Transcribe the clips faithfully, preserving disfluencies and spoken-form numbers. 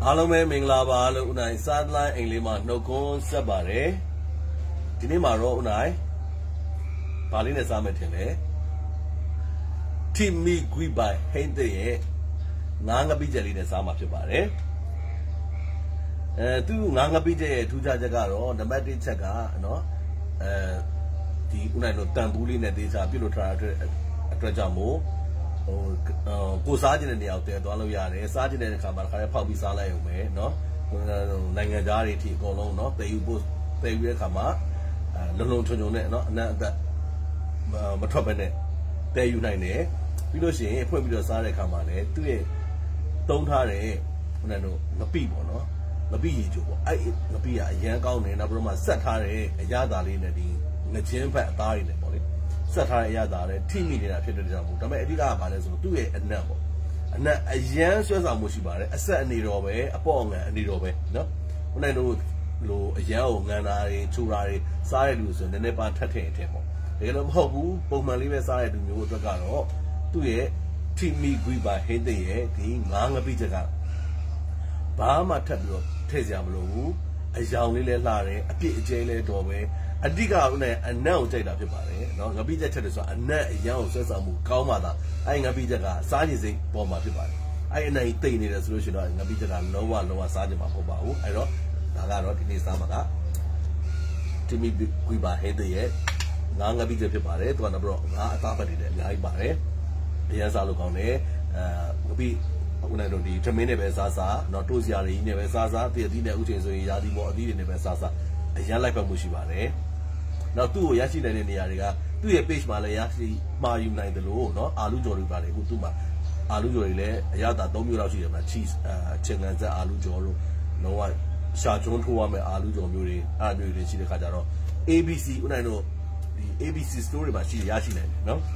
အားလုံးပဲမင်္ဂလာပါလို့ဦးနိုင်စားလိုင်းအိမ်လေးမှာနှုတ်ခွန်းဆက်ပါတယ်ဒီနေ့မှာတော့ဦးနိုင်ဗာလေးနဲ့စားမယ်ထင်တယ်ထိမိဂွိပိုင်ဟိန်းတဲ့ရဲ့ငါးငပိချက်လေးနဲ့စားမှာဖြစ်ပါတယ်အဲသူငါးငပိချက်ရဲ့ထူးခြားချက်ကတော့နံပါတ်တစ်ချက်ကနော်အဲဒီဦးနိုင်တို့တန်ဘူးလေးနဲ့တေးစားပြုတ်လို့ထားတဲ့အတွက်ကြောင့်မို့ဟိုကိုစားခြင်းတဲ့နေရာကိုတည်သွားလို့ရတယ်စားခြင်းတဲ့အခါမှာတစ်ခါလေးဖောက်ပြီးစားလိုက်ရုံပဲเนาะနိုင်ငံသားတွေအထိအကုန်လုံးเนาะတည်ယူဖို့တည်ယူတဲ့အခါမှာလုံလုံချုံချုံနဲ့เนาะအနံ့အသက်မထွက်ဘဲနဲ့တည်ယူနိုင်တယ်ပြီးလို့ရှိရင်ဖွင့်ပြီးတော့စားတဲ့အခါမှာလည်းသူ့ရဲ့တုံးထားတဲ့ခုနကငပိပေါ့เนาะငပိရေချိုပေါ့အဲ့ငပိကအရန်ကောင်းတယ်နောက်ပြီးတော့မှဆက်ထားတဲ့အရသာလေးနဲ့ဒီငချင်းဖက်အသားတွေနဲ့ပေါ့လေဆက်ထားတဲ့အရသာနဲ့ထိမိနေတာဖြစ်တဲ့ကြောင့်မို့ဒါပေမဲ့အဓိကကဘာလဲဆိုတော့သူ့ရဲ့အနံ့ပေါ့အနံ့အရန်ဆွဲဆောင်မှုရှိပါတယ်အဆက်အနေတော်ပဲအပေါ့ငံအနေတော်ပဲเนาะခုနကလိုလိုအရန်ကိုငံတာတွေချိုတာတွေစားရတဲ့လူဆိုရင်နည်းနည်းပါထက်ထည့်ထည့်ပေါ့တကယ်လို့မဟုတ်ဘူးပုံမှန်လေးပဲစားရတဲ့လူမျိုးအတွက်ကတော့သူ့ရဲ့ထိမိဂွိပါဟင်းတဲ့ရဲ့ဒီငါးငပိချက်ကဘာမှထပ်ပြီးတော့ထည့်စရာမလိုဘူးအယောင်လေးလဲလှတယ်အပြည့်အကျဲလဲတော်ပဲအဓိကဦးနဲ့အနံ့ကိုကြိုက်တာဖြစ်ပါတယ်เนาะငပိချက်ချက်တယ်ဆိုတာအနံ့အယောင်ကိုဆွဲဆောင်မှုကောင်းမှသာအဲ့ငပိချက်ကစားခြင်းစိတ်ပေါ်မှာဖြစ်ပါတယ်အဲ့အနံ့ကြီးတိတ်နေတယ်ဆိုလို့ရှိရင်တော့ငပိချက်ကလုံးဝလုံးဝစားခြင်းမှာမဟုတ်ပါဘူးအဲ့တော့ဒါကတော့ဒီနေ့စားမှာကတိမိဂွိပါဟဲတဲ့ရဲ့ငါးငပိချက်ဖြစ်ပါတယ်သူကတော့ငါးအသားပတ်တွေလည်းအများကြီးပါတယ်အရင်စားလို့ကောင်းတယ်အဲငပိခုနကဒီထမင်းနဲ့ပဲစားစားเนาะတိုးစရာတွေကြီးနဲ့ပဲစားစားတည်အသီးနဲ့ဥချိန်ဆိုရင်ရာသီပေါ်အသီးတွေနဲ့ပဲစားစားအရင်လိုက်ပတ်မှုရှိပါတယ်နောက်သူ့ကိုရရှိနိုင်တဲ့နေရာတွေကသူ့ရဲ့ page မှာလည်းရရှိမှာယူနိုင်တယ်လို့เนาะအာလူကြော်တွေပါတယ်အခုသူ့မှာအာလူကြော်တွေလည်းအရသာသုံးမျိုးလောက်ရှိတယ်မှာ cheese အချင်းကန်ဆက်အာလူကြော်တို့လုံးဝရှာကျွန်းထိုးရမယ်အာလူကြော်မျိုးတွေအားမျိုးတွေရှိတဲ့ခါကျတော့ A B C ဦးနိုင်တို့ဒီ A B C store တွေမှာရှိရရှိနိုင်တယ်เนาะ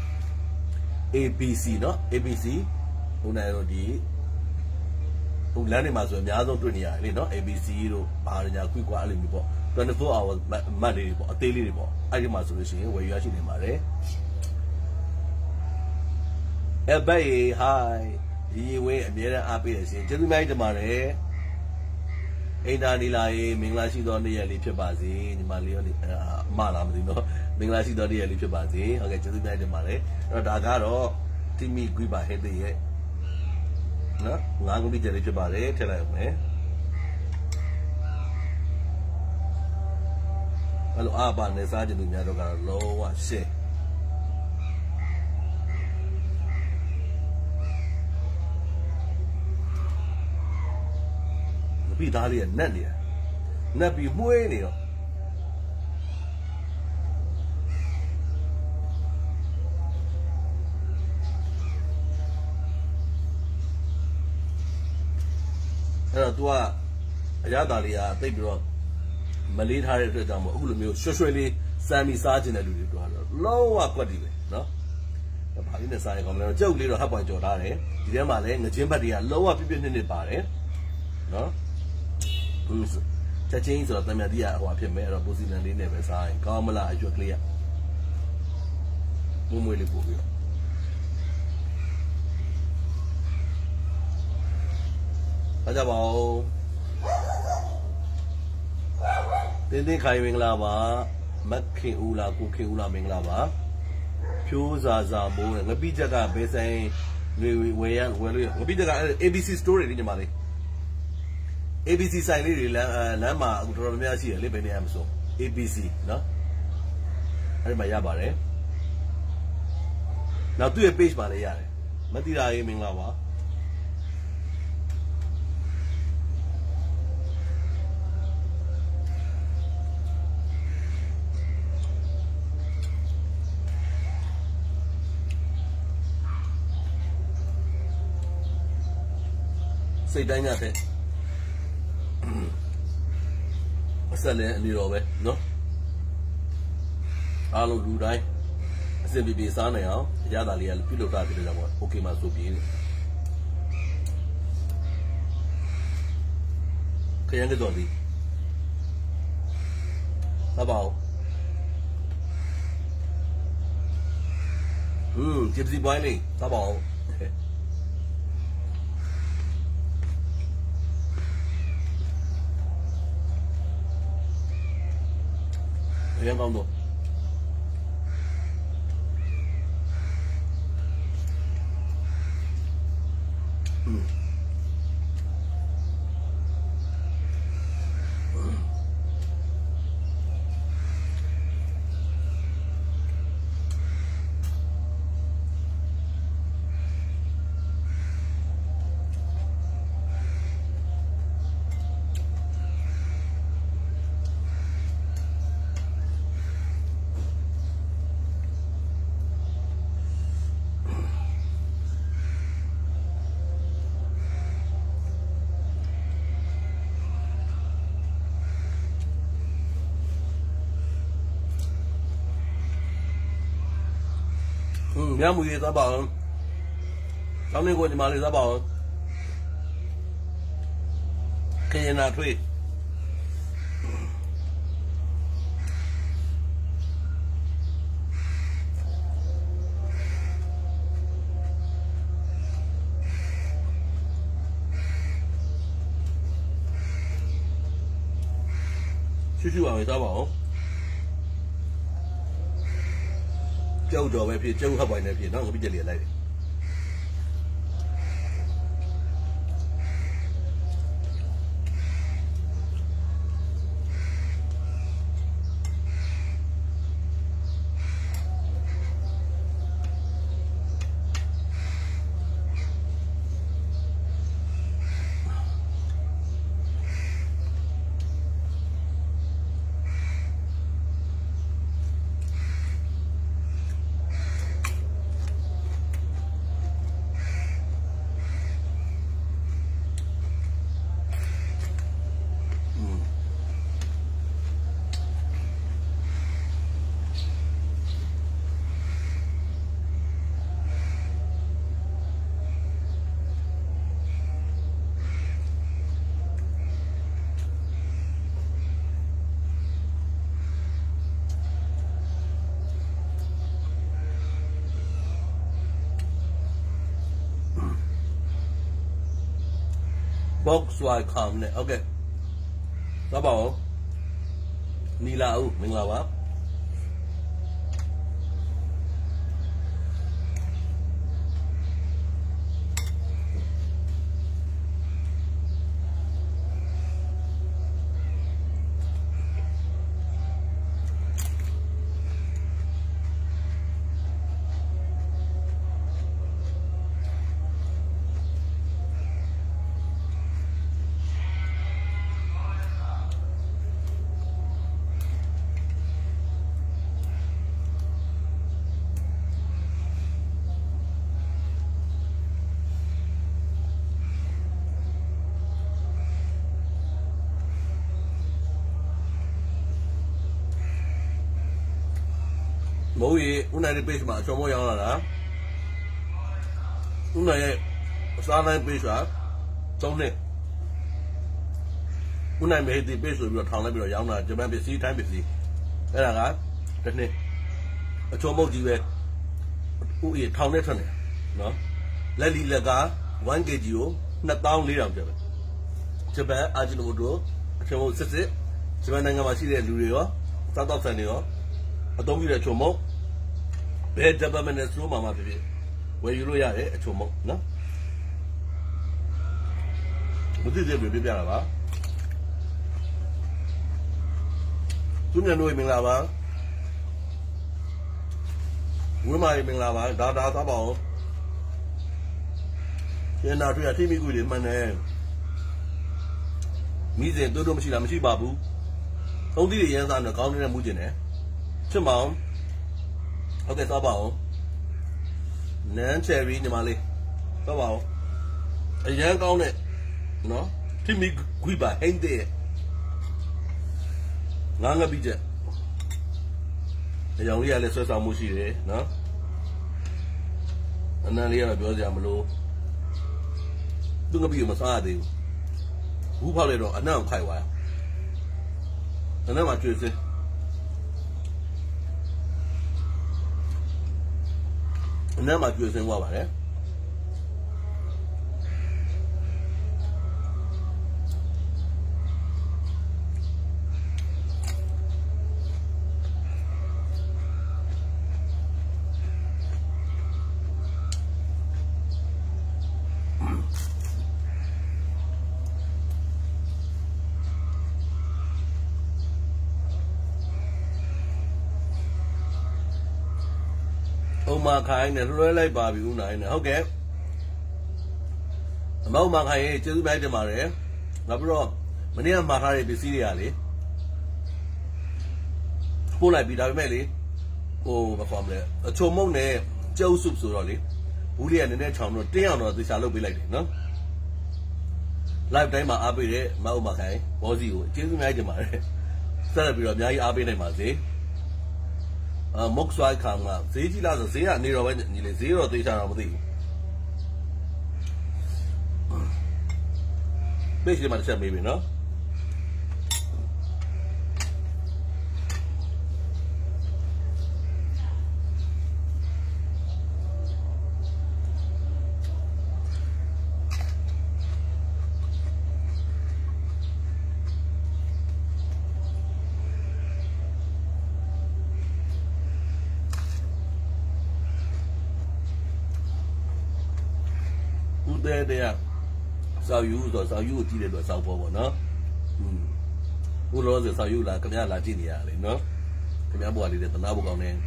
A B C เนาะ A B C ဦးနိုင်တို့ဒီဟိုလမ်းတွေမှာဆိုအများဆုံးတွေ့နေရတယ်လေเนาะ A B C တို့ဘာညာကွိကွာအဲ့လိုမျိုးပေါ့twenty-four hour မတ်လေးတွေပေါ့အသေးလေးတွေပေါ့အဲ့ဒီမှာဆိုလို့ရှိရင်ဝယ်ရရှိနေပါတယ်အဘိုင်ဟိုင်းဒီဝင်းအမြဲတမ်းအားပေးရရှင်ကျေးဇူးများကြီးတင်ပါတယ်အိန္ဒာနီလာရေမင်္ဂလာရှိသောနေ့ရက်လေးဖြစ်ပါစေညီမလေးရောအမလားမသိဘူးเนาะမင်္ဂလာရှိသောနေ့ရက်လေးဖြစ်ပါစေဟုတ်ကဲ့ကျေးဇူးများကြီးတင်ပါတယ်အဲ့တော့ဒါကတော့တိမိဂွိပါဟဲ့တဲ့ရဲ့နော်ငါးခုလေးချက်လေးဖြစ်ပါတယ်ထည့်လိုက်အောင်မယ်အဲ့လိုအားပါနေစားကြည့်လို့များတော့ကတော့လုံးဝရှင်းမပြီးသားလေးကနက်နေတယ်နက်ပြီးမှုေးနေတော့အဲ့တော့ तू ကအရသာလေးကတိတ်ပြီးတော့မလေးထားတဲ့အတွက်ကြောင့်မို့အခုလိုမျိုးရွှွှွှဲလေးစမ်းပြီးစားခြင်းတဲ့လူတွေတော့လုံးဝကွက်တည်ပဲเนาะဘာလေးနဲ့စားရင်ကောင်းမလဲကြောက်လေးတော့ဟပ်ပွန်ကြော်ထားတယ်ဒီထဲမှာလည်းငချင်းဘတ်တွေကလုံးဝပြည့်ပြည့်နှစ်နှစ်ပါတယ်เนาะဘူးချက်ချင်းဆိုတော့တမန်တီးရဟိုဖြစ်မယ်အဲ့တော့ပိုစီလန်လေးနဲ့ပဲစားရင်ကောင်းမလားအရွက်ကလေးကမွေးမွေးလေးပို့ပြီးတော့အားကြပါဦးတင်းတင်းခိုင်မင်္ဂလာပါမက်ခင်ဦးလားကိုခင်ဦးလားမင်္ဂလာပါဖြိုးစာစာမိုးငပိချက်ကဘယ်ဆိုင်တွေဝယ်ရဝယ်လို့ငပိချက်က A B C store တွေညီမလေး A B C ဆိုင်လေးတွေလမ်းလမ်းမှာအခုတော်တော်များများရှိတယ်လေဘယ်နေရာမဆို A B C เนาะအဲ့ဒီမှာရပါတယ်နောက်သူ့ရဲ့ page မှာလည်းရတယ်မတိတာရေးမင်္ဂလာပါစိတ်တိုင်းရတဲ့အဆက်လည်းအလီတော်ပဲเนาะအားလုံးလူတိုင်းအစစ်ပြေပြေစားနိုင်အောင်အရသာလေးကပြုလုပ်တာဖြစ်တယ်ကြောင့်โอเคမှာဆိုပြေးတယ်ခရမ်းကြော်သည်သဘောဟွန်းဂျစ်စီဘိုင်းလေးသဘော人刚多。嗯。嗯，两木鱼咋办？上面过你妈的咋办？看见那腿。出去玩会咋办？叫着外皮，叫他外那皮，那个比较厉害的。box wide com နဲ့ okay သွားပါဦးနီလာဦးမင်္ဂလာပါမိုးရီဦးနိုင်ရဲ့ page မှာအချော်မောရောင်းလာတာဦးနိုင်ရဲ့အစားတိုင်း page ကသုံးနှစ်ဦးနိုင်မေဒီ page ဆိုပြီးတော့ထောင်လိုက်ပြီးတော့ရောင်းတာဂျပန်ပစ္စည်းတိုင်းပစ္စည်းအဲ့ဒါကတစ်နှစ်အချော်မုတ်ကြီးပဲဦးရီထောင်နဲ့ထွက်နေနော်လက်လီလက်က one kilogram ကိုtwo thousand four hundredကျပ်ပဲဂျပန်အာဂျီနိုတိုအချော်မုတ်စစ်စစ်ဂျပန်နိုင်ငံမှာရှိတဲ့လူတွေရောစားတော့ဆန်တွေရောအသုံးပြုတဲ့အချော်မုတ်ဘယ် department နဲ့ဆိုမှမှဖြစ်ဖြစ်ဝယ်ယူလို့ရတယ်အချော်မုတ်နော်မသိသေးဘူးပြပြတာပါသူမြန်တို့မင်္ဂလာပါဝင်းမာမင်္ဂလာပါဒါဒါသားပါအောင်ကျန်တာတွေ့ရထိမိကူတွေမှန်တယ်မိစဉ်တို့တို့မရှိလားမရှိပါဘူးသုံးသီးတွေရမ်းစားနေကောင်းနေတဲ့မူးကျင်တယ်ချစ်မောင်ဟုတ်ကဲ့သွားပါအောင်နန်းချယ်ရီညီမလေးသွားပါအောင်အရန်ကောင်းတဲ့နော်ထိမိခွိပါဟိန်းတဲ့ငါးငပိချက်အယောင်လေးကလည်းဆွဲဆောင်မှုရှိတယ်နော်အနံလေးကတော့ပြောစရာမလိုသူငပိကိုမစားရသေးဘူးဘူးဖောက်လိုက်တော့အနံကိုခိုက်သွားအနံမှာကျွေးစင်းအနံမှာကျွေးစင်းသွားပါတယ် Oma khai này rồi lại bà bị u này nè ok mà Oma khai chứ bây giờ mà đấy ngập rồi mình đi mà khai bị xí à đi cô lại bị đau mấy đi cô bà con này chôm mông này châu sụp sụp rồi đi bù liền này chồng nó treo nó từ xa lâu bị lại đi nó lại đấy mà áp bị đấy mà Oma khai bao gì rồi chứ bây giờ mà đấy sao lại bị rồi nhảy áp bị này mà gì mốc xoay khang mà dễ chỉ là dễ à đi rồi vậy nhìn lại dễ rồi tôi sao mà đi bây giờ mà xem mấy bên đó đây đây à sao yêu rồi sao yêu chỉ để rồi sao bỏ bỏ nó u lo rồi sao yêu là cái nhà là chỉ này đấy nó cái nhà bùa đi để tao nào bùa con này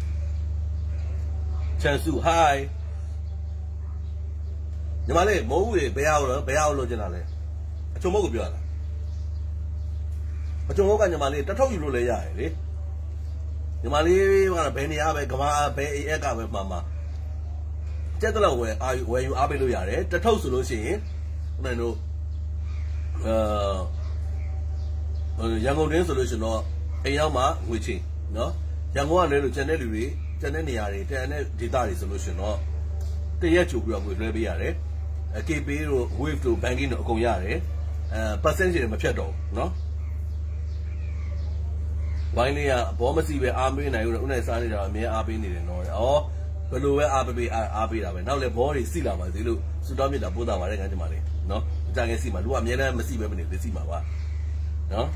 chân su hai nhưng mà này mẫu về bé ao rồi bé ao rồi chứ nào này cho mẫu của biểu là cho mẫu cái nhưng mà này tất thâu yêu rồi vậy đấy nhưng mà này mà là bé này à bé cái mà bé ấy cái bé mà mà chắc là về ai về yêu áp bây giờ đấy, tất thâu số lượng gì, này nó, ờ, yang ngôn đến số lượng nó, anh em mà người chị, nó, yang ngôn này là chân này lười, chân này nhà đấy, chân này đi ta đi số lượng nó, cái gì chụp được người lười bây giờ đấy, cái bây giờ wave to banking nó cũng nhà đấy, percentage mà chết đâu, nó, vậy này à, bỏ mà xí về áp bên này, cái này sao này là mấy áp bên này nói, oh bây giờ áp bị áp bị là vậy, nào lấy bỏ đi xí là mà xí luôn, suốt đêm mình đã bố đào vào đấy cái gì mà đấy, nó, chẳng cái xí mà, lúc mà mình làm xí về bên này xí mà vào, nó,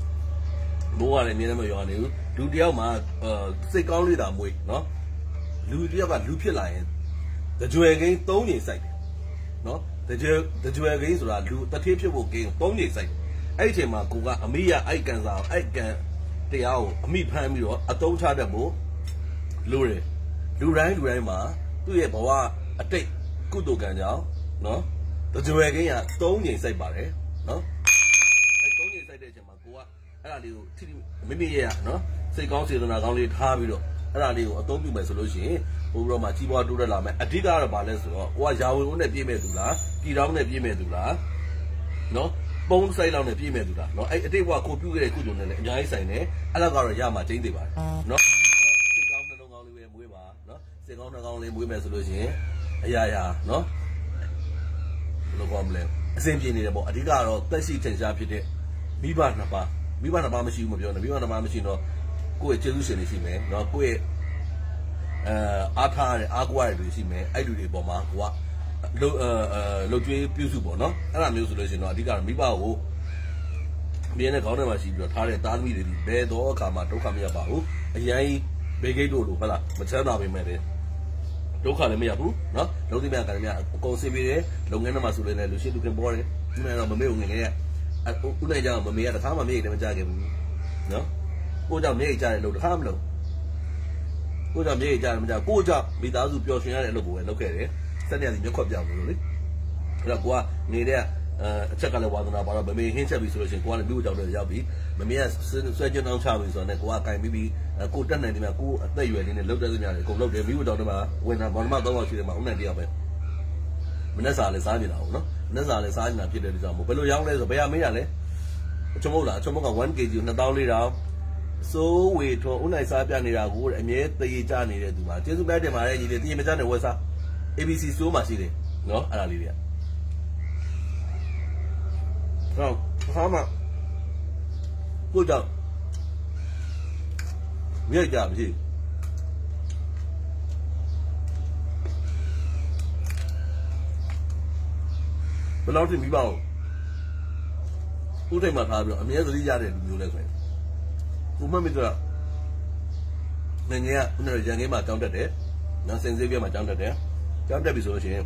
bố vào đây mình làm gì vậy, lúc đi mà, xây cao lên là mùi, nó, lúc đi vào lúc phía lại, để chơi cái tốn nhiều sạch, nó, để chơi để chơi cái số là lúc, để tiếp theo bộ cái tốn nhiều sạch, ấy thì mà cũng là Mỹ à, ấy càng giàu, ấy càng, thì ao Mỹ phải mi rồi, ở đâu cha được bố, lúc đấy lúc đấy lúc đấy mà tôi也bảo啊对孤独感觉喏就就係嘅嘢當然細白嘅喏係當然細嘅就嘛ကို啊အဲ့ဒါလေးကိုထိမိမိရဲ့နော်စိတ်ကောင်းစေတနာကောင်းလေးထားပြီးတော့အဲ့ဒါလေးကိုအသုံးပြုမယ်ဆိုလို့ရှိရင်ပို့ပြီးတော့မှကြီးပွားတိုးတက်လာမယ်အဓိကတော့ဘာလဲဆိုတော့ကိုကယာဝင်ဦးနဲ့ပြည့်မဲ့သူလားပြည်တော်နဲ့ပြည့်မဲ့သူလားနော်ပုံးဆိုင်လောက်နဲ့ပြည့်မဲ့သူလားနော်အဲ့အတိတ်ဘဝကိုပြုခဲ့တဲ့ကုသိုလ်နဲ့လည်းအများကြီးဆိုင်တယ်အဲ့လောက်ကတော့ရမှာကျင်းသေးပါတယ်နော်စိတ်ကောင်းနှလုံးကောင်းလေးပဲမွေးပါနော်စိတ်ကောင်းနှလုံးကောင်းလေးမွေးမယ်ဆိုလို့ရှိရင်အရာရာနော်ဘယ်လိုကောင်းမလဲအစဉ်ပြေနေတယ်ပေါ့အဓိကတော့တက်ရှိထင်ရှားဖြစ်တဲ့မိဘနှစ်ပါးမိဘနှစ်ပါးမရှိဘူးမပြောနဲ့မိဘနှစ်ပါးမရှိတော့ကိုယ့်ရဲ့ကျေးဇူးရှင်တွေရှိမယ်နော်ကိုယ့်ရဲ့အဲအားထားတဲ့အားကိုးရတဲ့တွေရှိမယ်အဲ့လူတွေပေါ်မှာကိုကလုံအဲလုံကျွေးပြုစုပေါ့နော်အဲ့ဒါမျိုးဆိုလို့ရှိရင်တော့အဓိကတော့မိဘကိုမြင်းနဲ့ခေါင်းထဲမှာရှိပြီးတော့ထားတဲ့သားသမီးတွေဒီဘယ်တော့အခါမှဒုက္ခမရပါဘူးအရင်ဘေဂိတ်တို့လို့ဟုတ်လားမချမ်းသာပေမဲ့လည်းဒုက္ခလည်းမရဘူးနော်လုံးသိမြတ်ကလည်းများအကုန်စီးပြီးတယ်လုပ်ငန်းထဲမှာဆိုလည်းလူရှိလူခင်ပေါ်တယ်ဒီမှာတော့မမေ့ဘူးငယ်ငယ်ကဥနဲ့ကြောင့်မမေ့ရတခါမှမေ့တယ်မကြခဲ့ဘူးနော်ကိုကြောင့်မေ့ကြတယ်လို့တခါမလို့ကိုကြောင့်မေ့ကြတယ်မကြကိုကြောင့်မိသားစုပျော်ရွှင်ရတဲ့အလုပ်ကိုပဲလုပ်ခဲ့တယ်စက်နေရစီမျက်ခွက်ပြောင်းလို့လေအဲ့တော့ကိုကနေတဲ့အဲအချက်ကလည်းဝါသနာပါတော့မမေ့ဟင်းချက်ပြီဆိုလို့ရှိရင်ကိုကလည်းမြို့ကြောင်တွေရောက်ပြီမမေ့ကဆွဲကျွန်းအောင်ချပြီဆိုတော့ねကိုကကင်ပြီးပြီးကိုတက်နိုင်တယ်မြကိုအသက်ရွယ်လေးနဲ့လှုပ်တဲ့စများတွေအကုန်လှုပ်တယ်မြို့ကြောင်တွေမှာဝင်တာဘောနမသုံးအောင်ရှိတယ်မှာဥနိုင်တရားပဲမနေ့စာလည်းစားနေတာဟုတ်နော်မနေ့စာလည်းစားနေတာဖြစ်တဲ့ကြောင့်ဘယ်လိုရောင်းလဲဆိုဘယ်ရမေးရလဲအချုံမဟုတ်လားအချုံမကone kg two thousandလေးတောင်စိုးဝေထွန်ဥနိုင်စားပြနေတာကိုအမြဲတရေကြနေတဲ့သူမှာကျေးဇူးပဲတင်ပါတယ်ညီလေးတရေမကြတဲ့ဝက်စား A B C စိုးမှာရှိတယ်နော်အဲ့ဒါလေးတွေကဟုတ်ဟာမကိုကြောင့်မြည့်ကြပြီဘယ်လောက်ထိမိပါ့ဦးထိတ်မှာထားပြီးတော့အမြဲသတိရတဲ့လူမျိုးလဲဆိုရင်ကိုမမေ့တော့ငငယ်ကဦးနဲ့ရန်ကင်းမှာတောင်းတက်တယ်နော်စင်စေးပြမှာတောင်းတက်တယ်တောင်းတက်ပြီဆိုလို့ရှိရင်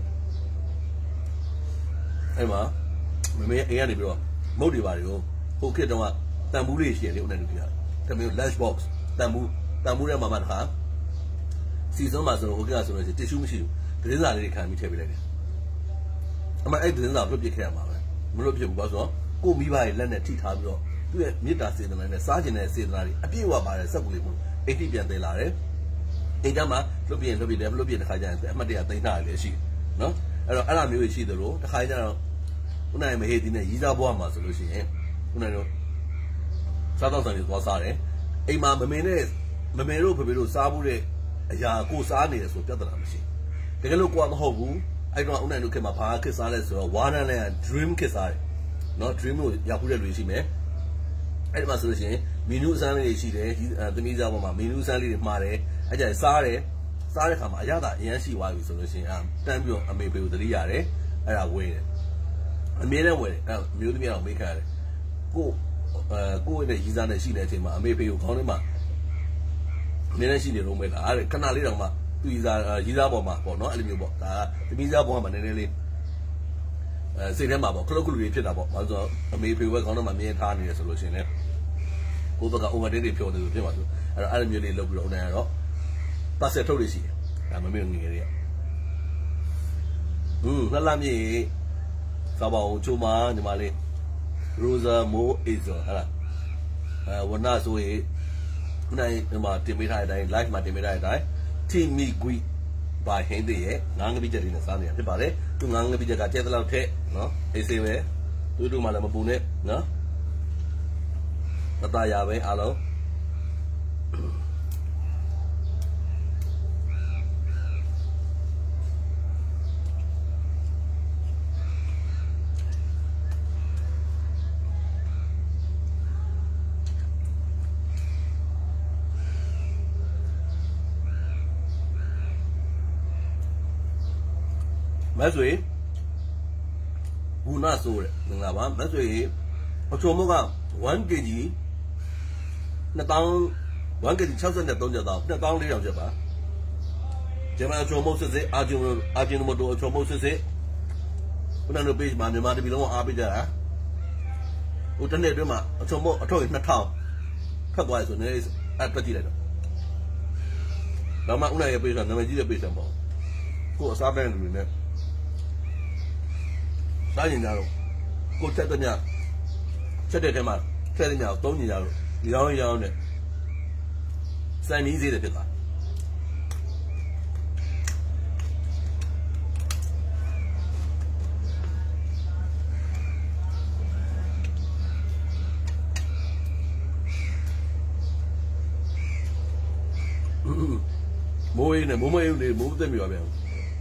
အဲ့မှာမမေအိမ်ကနေပြီးတော့မုတ်တွေပါတွေကိုဟိုခေတ်တုန်းကတန်ဘူးလေးရှိတယ်လေဦးနဲ့တူပြတာတမီး lunch box တန်ဘူးတန်ဘူးထဲမှာမှတခါစီဆုံးမှာဆိုတော့ okay ဆိုလို့ရှိရင် tissue မရှိဘူးသတင်းစာလေးတွေခံပြီးထည့်ပေးလိုက်တယ်အမှအဲ့သတင်းစာလွတ်ပစ်ခဲ့ရမှာပဲမလွတ်ဖြစ်ဘူးဘာလို့ဆိုတော့ကိုမိဘရဲ့လက်နဲ့ထိထားပြီးတော့သူ့ရဲ့မေတ္တာစေတနာနဲ့စားကျင်တဲ့စေတနာတွေအပြည့်အဝပါတဲ့စက်ကူလေးမျိုးအိတ်တိပြန်သေးလာတယ်အိမ်ကမှလွတ်ပြင်းလွတ်ပြင်းတယ်လွတ်ပြင်းတစ်ခါကျရင်အမှတ်တရသိမ်းထားရလေရှိနော်အဲ့တော့အဲ့လိုမျိုးရှိသလိုတစ်ခါကျတော့ခုနကမဟေးဒီနဲ့ရီးစားဘွားမှာဆိုလို့ရှိရင်ခုနကတော့စားတော့ဆိုင်တွေသွားစားတယ်အိမ်မှာမမင်းနဲ့မမင်းတို့ဖေဖေတို့စားဖို့တဲ့အရာကိုစားနေတယ်ဆိုပြဿနာမရှိတကယ်လို့ကိုကမဟုတ်ဘူးအဲ့တော့ဦးနိုင်တို့ခင်မှာဘာခစ်စားလဲဆိုတော့ဝါနန်းနဲ့ dream ခစ်စားတယ်နော် dream ကိုရောက်ခုတဲ့လူရှိမယ်အဲ့ဒီမှာဆိုလို့ရှိရင်မီနူးအစမ်းလေးတွေရှိတယ်သမီးစားပေါ်မှာမီနူးအစမ်းလေးတွေမှားတယ်အဲ့ကြစားတယ်စားတဲ့ခါမှာအရသာအရန်ရှိသွားပြီဆိုလို့ရှိရင်တန်းပြီးတော့အမေပေကိုသတိရတယ်အဲ့ဒါဝဲတယ်အမြဲတမ်းဝဲတယ်အဲ့မျိုးသမီးအောင်မေးခါရတယ်ကိုအဲကိုရဲ့ရီးစားနဲ့ရှိနေတဲ့အချိန်မှာအမေပေကိုခေါင်းထဲမှာအမြဲတမ်းရှိနေတော့မဲလားတဲ့ခဏလေးတောင်မှသူရီးစားရီးစားပေါ်မှာပေါ့နော်အဲ့လိုမျိုးပေါ့ဒါသမီးစားပေါ်မှာနည်းနည်းလေးအဲစိတ်ထဲမှာပေါ့ခလုတ်ခလုတ်လေးဖြစ်တာပေါ့ဘာလို့ဆိုတော့အမေဖေဝဲခေါင်းထဲမှာမြင်ထားနေတယ်ဆိုလို့ရှိရင်လည်းကိုယ့်ဘက်က overtake တွေဖြောတယ်လို့ဖြစ်မှာဆိုအဲ့တော့အဲ့လိုမျိုးလေးလုပ်ပြီးတော့ဦးနိုင်ရတော့ပတ်ဆက်ထုတ်လို့ရှိတယ်ဒါမမေ့ငငယ်လေးဟွန်းငှက်လာမြေစားပါအောင်ချိုးမညီမလေး Rosa Mo Azo ဟာလားအဲဝနာဆိုရင်ဦးနိုင်ဒီမှာတင်ပေးထားတဲ့အတိုင်း live မှာတင်ပေးထားတဲ့အတိုင်း Timmy Gui ဘာဟင်းတဲ့ရဲ့ငါးငပိချက်လေးနဲ့စားနေတာဖြစ်ပါတယ်သူငါးငပိချက်ကကျဲတဲ့လောက်ထက်နော်အေးစေးပဲသူတို့မှလည်းမပူနဲ့နော်တတရပဲအားလုံးမဆွေဘူးနာဆိုတဲ့ငါပါမဆွေအချုံမကone kilogramနှစ်တောင်းone kilogram၆၃ကျပ်သားနှစ်တောင်းလေးတောင်ကျပ်ပါဂျမန်အချုံမုတ်စစ်စစ်အာဂျင်အာဂျင်မတိုအချုံမုတ်စစ်စစ်ခုနက page မှာမြန်မာတပီလုံးအားပေးကြတာဟိုတနေ့အတွင်းမှာအချုံမုတ်အထောက်နှစ်ထောင်ဖတ်သွားရဆိုနေအဲ့ပတ်ကြည့်လိုက်တော့တော့မှဦးနိုင်ရဲ့ page ကနာမည်ကြီးတဲ့ page ပေါ့ကိုအစားပန်းလူတွေနဲ့စားရင်ကြတော့ကိုချက်တဲ့ညချက်တဲ့ထဲမှာချက်တဲ့ညကိုသုံးညကြတော့ရောင်းရောင်းနဲ့စိုင်းမီးစေးတယ်ဖြစ်သွားမိုးရင်းနဲ့မိုးမရုံနေမိုးသက်မြော်ပြန်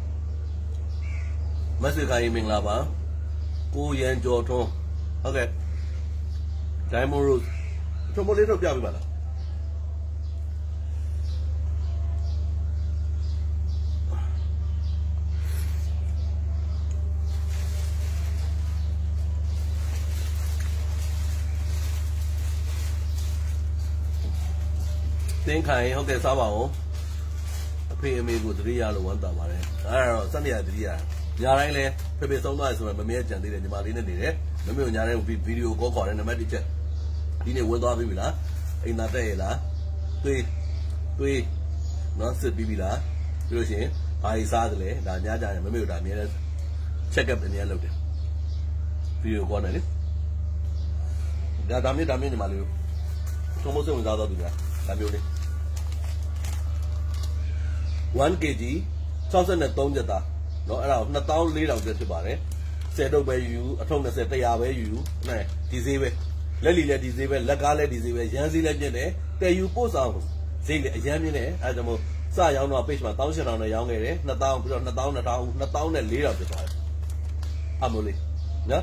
မဆွေခိုင်းမင်္ဂလာပါကိုရန်ကျော်ထွန်းဟုတ်ကဲ့ Diamond Rose ကျွန်တော်လေးတော့ပြပေးပါလားတင်းခိုင်ဟုတ်ကဲ့စားပါဦးအဖေအမေကိုတတိယလို့ဝမ်းသာပါတယ်အဲ့တော့စနေရတတိယညာတိုင်းလဲဖေဖေဆုံးသွားရဆိုတော့မမေ့ကြံသေးတယ်ညီမလေးနဲ့နေတယ်မမေ့ကိုညာတိုင်းဗီဒီယိုကောခေါ်တယ်နံပါတ်တစ်ချက်ဒီနေ့ဝင်သွားပြီလားအိမ်သာတက်ရလားတွေးတွေးနော်စစ်ပြီးပြီလားပြီးလို့ရှိရင်ဘာကြီးစားသလဲဒါညာကြတယ်မမေ့ကိုဒါအမြဲတမ်း check up အမြဲလုပ်တယ်ဗီဒီယိုကောနေလေဒါဒါမျိုးဒါမျိုးညီမလေးကိုသုံးဖို့စိတ်ဝင်စားတော့သူကဒါမျိုးလေးone kilogram၆၃ကျပ်သားနော်အဲ့ဒါနှစ်သောင်းလေးထောင်ကျပ်ဖြစ်ပါတယ်ဆယ်တုပ်ပဲယူအထုပ်၂၀ ၁၀၀ပဲယူနဲ့ဒီဈေးပဲလက်လီလည်းဒီဈေးပဲလက်ကားလည်းဒီဈေးပဲရန်ဈေးလည်းပြည့်တယ်တယ်ယူပို့ဆောင်ဈေးလည်းအရန်ပြည့်တယ်အဲ့ဒါကြောင့်မို့စရောင်းတော့ page မှာ၁၈၀၀၀နဲ့ရောင်းခဲ့တယ်နှစ်သောင်းပြီးတော့နှစ်သောင်းနှစ်ထောင်နှစ်သောင်းနဲ့လေးထောင်ဖြစ်သွားတယ်အမို့လေးနော်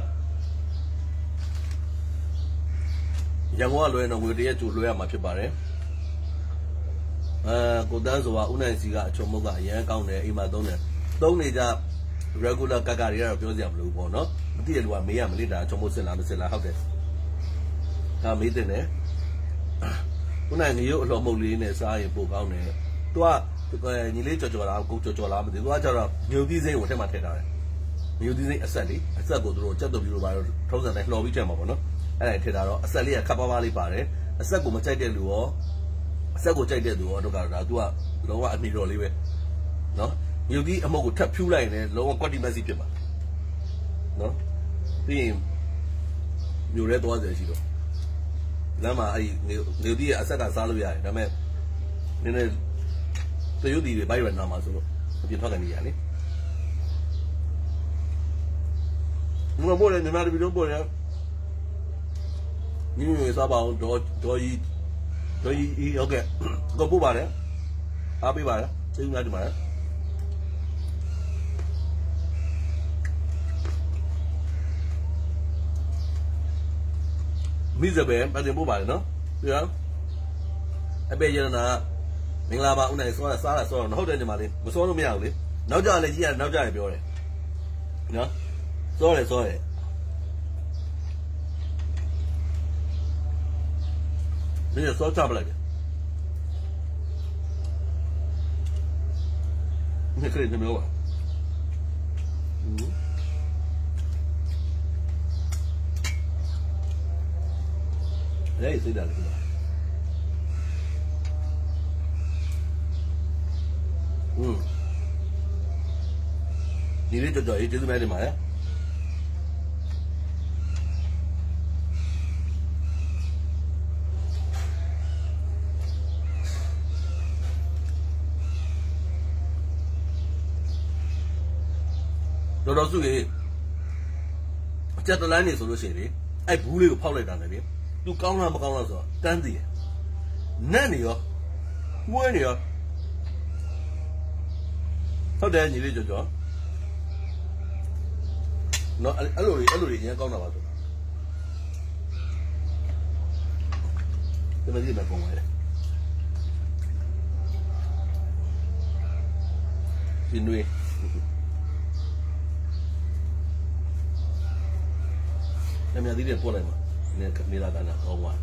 ရန်ကုန်ကလွှဲတော့ငွေတရက်ကျိုးလွှဲရမှာဖြစ်ပါတယ်အဲကိုတန်းဆိုတာဦးနိုင်စီကအချုံမုတ်ကအရန်ကောင်းတယ်အိမ်မှာသုံးတယ်သုံးနေကြ regular ကကတွေကတော့ပြောစရာမလိုဘူးပေါ့နော်မသိတဲ့လူကမေးရမလေးဒါချုံမုတ်စစ်လားမစစ်လားဟုတ်တယ်ဒါမေးတဲ့နဲ့ဦးနိုင်ငရုတ်အလှမုတ်လေးနဲ့စားရင်ပိုကောင်းတယ်သူကညီလေးကြော်ကြော်လားကိုကြော်ကြော်လားမသိဘူးသူကကျတော့မြုပ်သီးစိမ့်ကိုထက်မှထည့်ထားတယ်မြုပ်သီးစိမ့်အဆက်လေးအဆက်ကိုသူတို့ကြက်သွပ်ပြီးလို့ပါတော့ထုံးစံတိုင်းလှော်ပြီးထည့်မှာပေါ့နော်အဲ့ဒါထည့်ထားတော့အဆက်လေးကခပ်ပါးပါးလေးပါတယ်အဆက်ကိုမကြိုက်တဲ့လူရောဆက်ကိုကြိုက်တဲ့သူတော့ကတော့ဒါ तू ကလုံးဝအမိတော်လေးပဲနော်မြို့ဒီအမုတ်ကိုထပ်ဖြူးလိုက်ရင်လည်းလုံးဝကွက်တီမက်စီဖြစ်မှာနော်ပြီးရင်မြို့ရဲသွားကြရှိတော့လမ်းမှာအဲ့ဒီမြို့ဒီရဲ့အဆက်ကစားလို့ရတယ်ဒါပေမဲ့နည်းနည်းတရုတ်ဒီတွေဘိုက်ရနာမှာဆိုတော့အပြင်ထွက်ကနေရလေဘယ်ပေါ်လဲညီမတို့ဘယ်လိုပေါ်လဲညီမစားပါအောင်တော့တော့ကြီးတော့ကြီးဟုတ်ကဲ့ကိုပို့ပါလေအားပေးပါလားကျေးဇူးများတင်ပါတယ်မိစပဲပတ်တင်ပို့ပါလေနော်ပြရအပေရနာမင်္ဂလာပါဦးနိုင်စောစားတာစောတော့ဟုတ်တယ်ညီမလေးမစောလို့မရဘူးလေနောက်ကြလည်းကြီးရနောက်ကြရပြောတယ်နော်စောတယ်စောတယ်ဒီစောချပလိုက်တယ်ဒီခရီးနေမောလေစိတ်ဓာတ်လေးอืมဒီလေးတော်တော်ရေးကျေးဇူးများတင်ပါတယ်တော်တော်စုရေအကြက်တလန်းနေဆိုလို့ရှိရင်လေအဲ့ဘူးလေးကိုဖောက်လိုက်တာလေသူကောင်းလားမကောင်းလားဆိုတော့တန်းတည်တယ်နက်နေရောမွေးနေရောဟုတ်တယ်ညီလေးကြော်ကြော်နော်အဲ့လိုအဲ့လိုအရင်ကောင်းတာပါဆိုတာဒီမကြီးမပုံရတယ်ဒီနွေအမြတ်သေးတယ်ပို့လိုက်မှာနေနေလာတာနာကောင်းပါ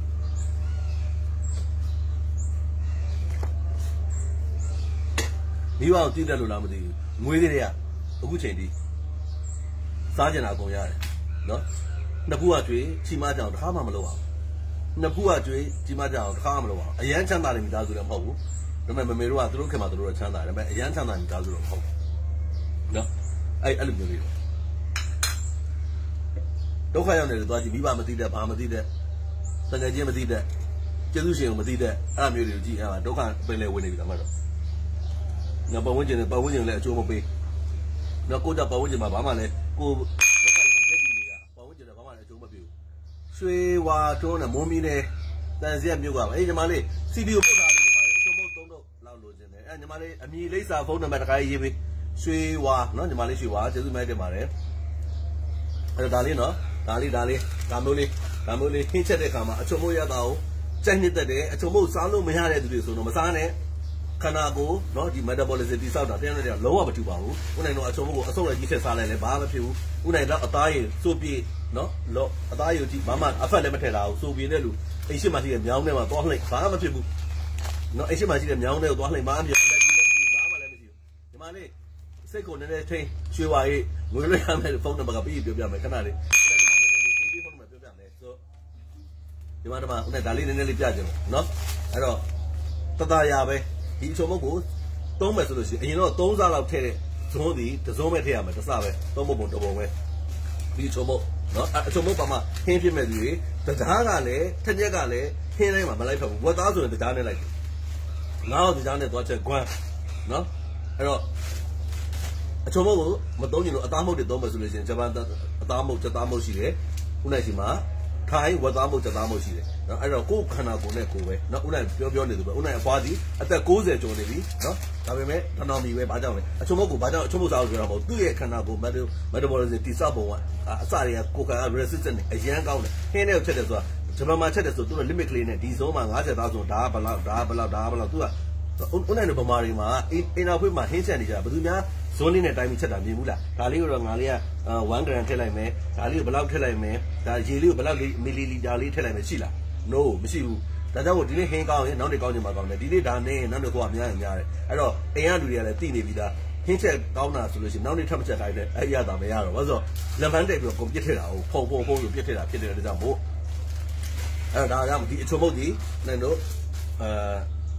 မိဘကိုတည်တယ်လို့လားမသိဘူးငွေတွေကအခုချိန်ဒီစားကြတာအကုန်ရတယ်နော်နှစ်ဖူးကကျွေးချီမကြောင်တစ်ခါမှမလုပ်အောင်နှစ်ဖူးကကျွေးချီမကြောင်တစ်ခါမှမလုပ်အောင်အရန်ချမ်းသာတယ်မိသားစုလည်းမဟုတ်ဘူးဒါပေမဲ့မမေတို့ကသူတို့ခင်မှာသူတို့ချမ်းသာတယ်ဒါပေမဲ့အရန်ချမ်းသာမိသားစုတော့မဟုတ်ဘူးနော်အဲ့အဲ့လိုမျိုးလေးတော့ဒုက္ခရောက်နေတယ်သွားကြည့်မိဘမသိတဲ့ဘာမသိတဲ့တကယ်ချင်းမသိတဲ့ကျေးဇူးရှင်ကိုမသိတဲ့အဲ့မျိုးတွေကိုကြည့်အဲ့ဒုက္ခပင်လေဝင်နေပြီဒါမှတော့ငါပတ်ဝန်းကျင်နဲ့ပတ်ဝန်းကျင်လည်းအကျိုးမပေးတော့ကိုကြပတ်ဝန်းကျင်မှာဘာမှလည်းကိုဒုက္ခတွေမှာရက်တည်နေတာပတ်ဝန်းကျင်လည်းဘာမှလည်းအကျိုးမပေးဘူးရွှေဝါတွန်းနဲ့မွန်မီနဲ့တန်စီရမြို့ကပါအေးညီမလေးစီပီကိုပို့ထားလို့ညီမလေးအချုံမုတ်သုံးတော့လောက်လိုချင်တယ်အဲ့ညီမလေးအမီလိပ်စာဖုန်းနံပါတ်တစ်ခါရေးပေးရွှေဝါနော်ညီမလေးရွှေဝါကျေးဇူးများတင်ပါတယ်အဲ့ဒါလေးနော်ဒါလေးဒါလေးဒါမျိုးလေးဒါမျိုးလေးခင်းချက်တဲ့ခါမှာအချုံမုတ်ရတာကိုကြိုက်နှစ်သက်တယ်အချုံမုတ်စားလို့မရတဲ့သူတွေဆိုတော့မစားနဲ့ခန္ဓာကိုယ်เนาะဒီ metabolism တိဆောက်တာတရားနဲ့တရားလုံးဝမတူပါဘူး။ဦးနိုင်တော့အချုံမို့ကိုအဆုတ်လိုက်ကြီးထက်စားလိုက်လဲဘာမှမဖြစ်ဘူး။ဦးနိုင်တော့အသားရည်စိုးပြေเนาะလောအသားရည်ကြီးဘာမှအဖက်လည်းမထည့်တာဘူးစိုးပြေတဲ့လူအိမ်ရှိမှရှိတဲ့မြောင်းထဲမှာသွားလှိမ့်ဘာမှမဖြစ်ဘူး။เนาะအိမ်ရှိမှရှိတဲ့မြောင်းထဲကိုသွားလှိမ့်ဘာမှမဖြစ်ဘူး။လက်ကြီးလည်းမဖြစ်ဘူးဘာမှလည်းမရှိဘူး။ဒီမှာလေးစိတ်ကိုနည်းနည်းထိန်းရွှေဝါရေးငွေလွှဲရမယ်ဖုန်းနံပါတ်ကပြီးပြောပြမယ်ခဏလေး။ဒီမှာနည်းနည်းလေး ကေ ပီ ဖုန်းနံပါတ်ပြောပြမယ်ဆိုဒီမှာတော့ဦးနိုင်ဒါလေးနည်းနည်းလေးပြကြည့်မယ်เนาะအဲ့တော့တတရာပဲဒီအချုံမုတ်ကိုသုံးမယ်ဆိုလို့ရှိရင်အရင်တော့သုံးစားလောက်ထည့်တဲ့ဇွန်းဒီတစ်စုံပဲထည့်ရမယ်တစ်စပဲသုံးဖို့ပုံတစ်ပုံပဲဒီအချုံမုတ်နော်အချုံမုတ်ပါမှဟင်းဖြစ်မဲ့သူတွေတကြားကလည်းထက်ညက်ကလည်းဟင်းတိုင်းမှာမလိုက်ဖက်ဘူးဝက်သားဆိုရင်တကြားနဲ့လိုက်တယ်ငါ့ကိုတကြားနဲ့သွားချက်ကွမ်းနော်အဲ့တော့အချုံမုတ်ကိုမသုံးချင်လို့အသားမုတ်တွေသုံးမယ်ဆိုလို့ရှိရင်ဂျပန်အသားမုတ်ချက်သားမုတ်ရှိတယ်ခုနကရှိမှာထိုင်းဝတ်သားမှုချက်သားမှုရှိတယ်နော်အဲ့တော့ကိုယ်ခန္ဓာကိုယ်နဲ့ကိုယ်ပဲနော်ဦးနိုင်ပြောပြောနေသူပဲဦးနိုင်အဖွားကြီးအသက်၉၀ကျော်နေပြီနော်ဒါပေမဲ့တဏှာမီပဲဘာကြောင့်လဲအချုံမုတ်ကိုဘာကြောင့်အချုံမုတ်စားလို့ပြောတာမဟုတ်သူ့ရဲ့ခန္ဓာကိုယ် metabolism တိဆောက်ပုံကအစတွေကကိုယ်က resistant အရန်ကောင်းတယ်ခင်းတဲ့ချက်တယ်ဆိုတာဂျပန်မှာချက်တယ်ဆိုသူက limit ကလေးနဲ့ဒီ zone မှာ၅၀သားဆိုဒါကဘလောက်ဒါကဘလောက်ဒါကဘလောက်သူကဦးနိုင်တို့ဗမာတွေမှာအင်နာဖွေးမှာဟင်းချက်နေကြဘယ်သူများဇွန်းလေးနဲ့တိုင်းပြီးချက်တာမြင်ဘူးလားဒါလေးကိုတော့ငါလေးက1 gram ထည့်လိုက်မယ်ဒါလေးကိုဘယ်လောက်ထည့်လိုက်မယ်ဒါရေလေးကိုဘယ်လောက်မီလီလီတာလေးထည့်လိုက်မယ်ရှိလား no မရှိဘူးဒါကြောင့်ဒီနေ့ဟင်းကောင်းရင်နောက်နေ့ကောင်းချင်မှာကောင်းတယ်ဒီနေ့ဒါနဲ့နောက်နေ့ကိုကများရင်များတယ်အဲ့တော့အိမ်ကလူတွေကလည်းသိနေပြီးသားဟင်းချက်ကောင်းတာဆိုလို့ရှိရင်နောက်နေ့ထပ်မချက်တိုင်းနဲ့အဲ့ရတာမရတော့ဘာလို့ဆိုလက်ပန်းတိတ်ပြီးကုန်ပြစ်ထည့်တာကိုဖုံဖုံဖုံလို့ပြစ်ထည့်တာဖြစ်တဲ့အတွက်ကြောင့်မို့အဲ့ဒါကြောင့်ဒီအချုံမုတ်ဒီနိုင်တို့အဲ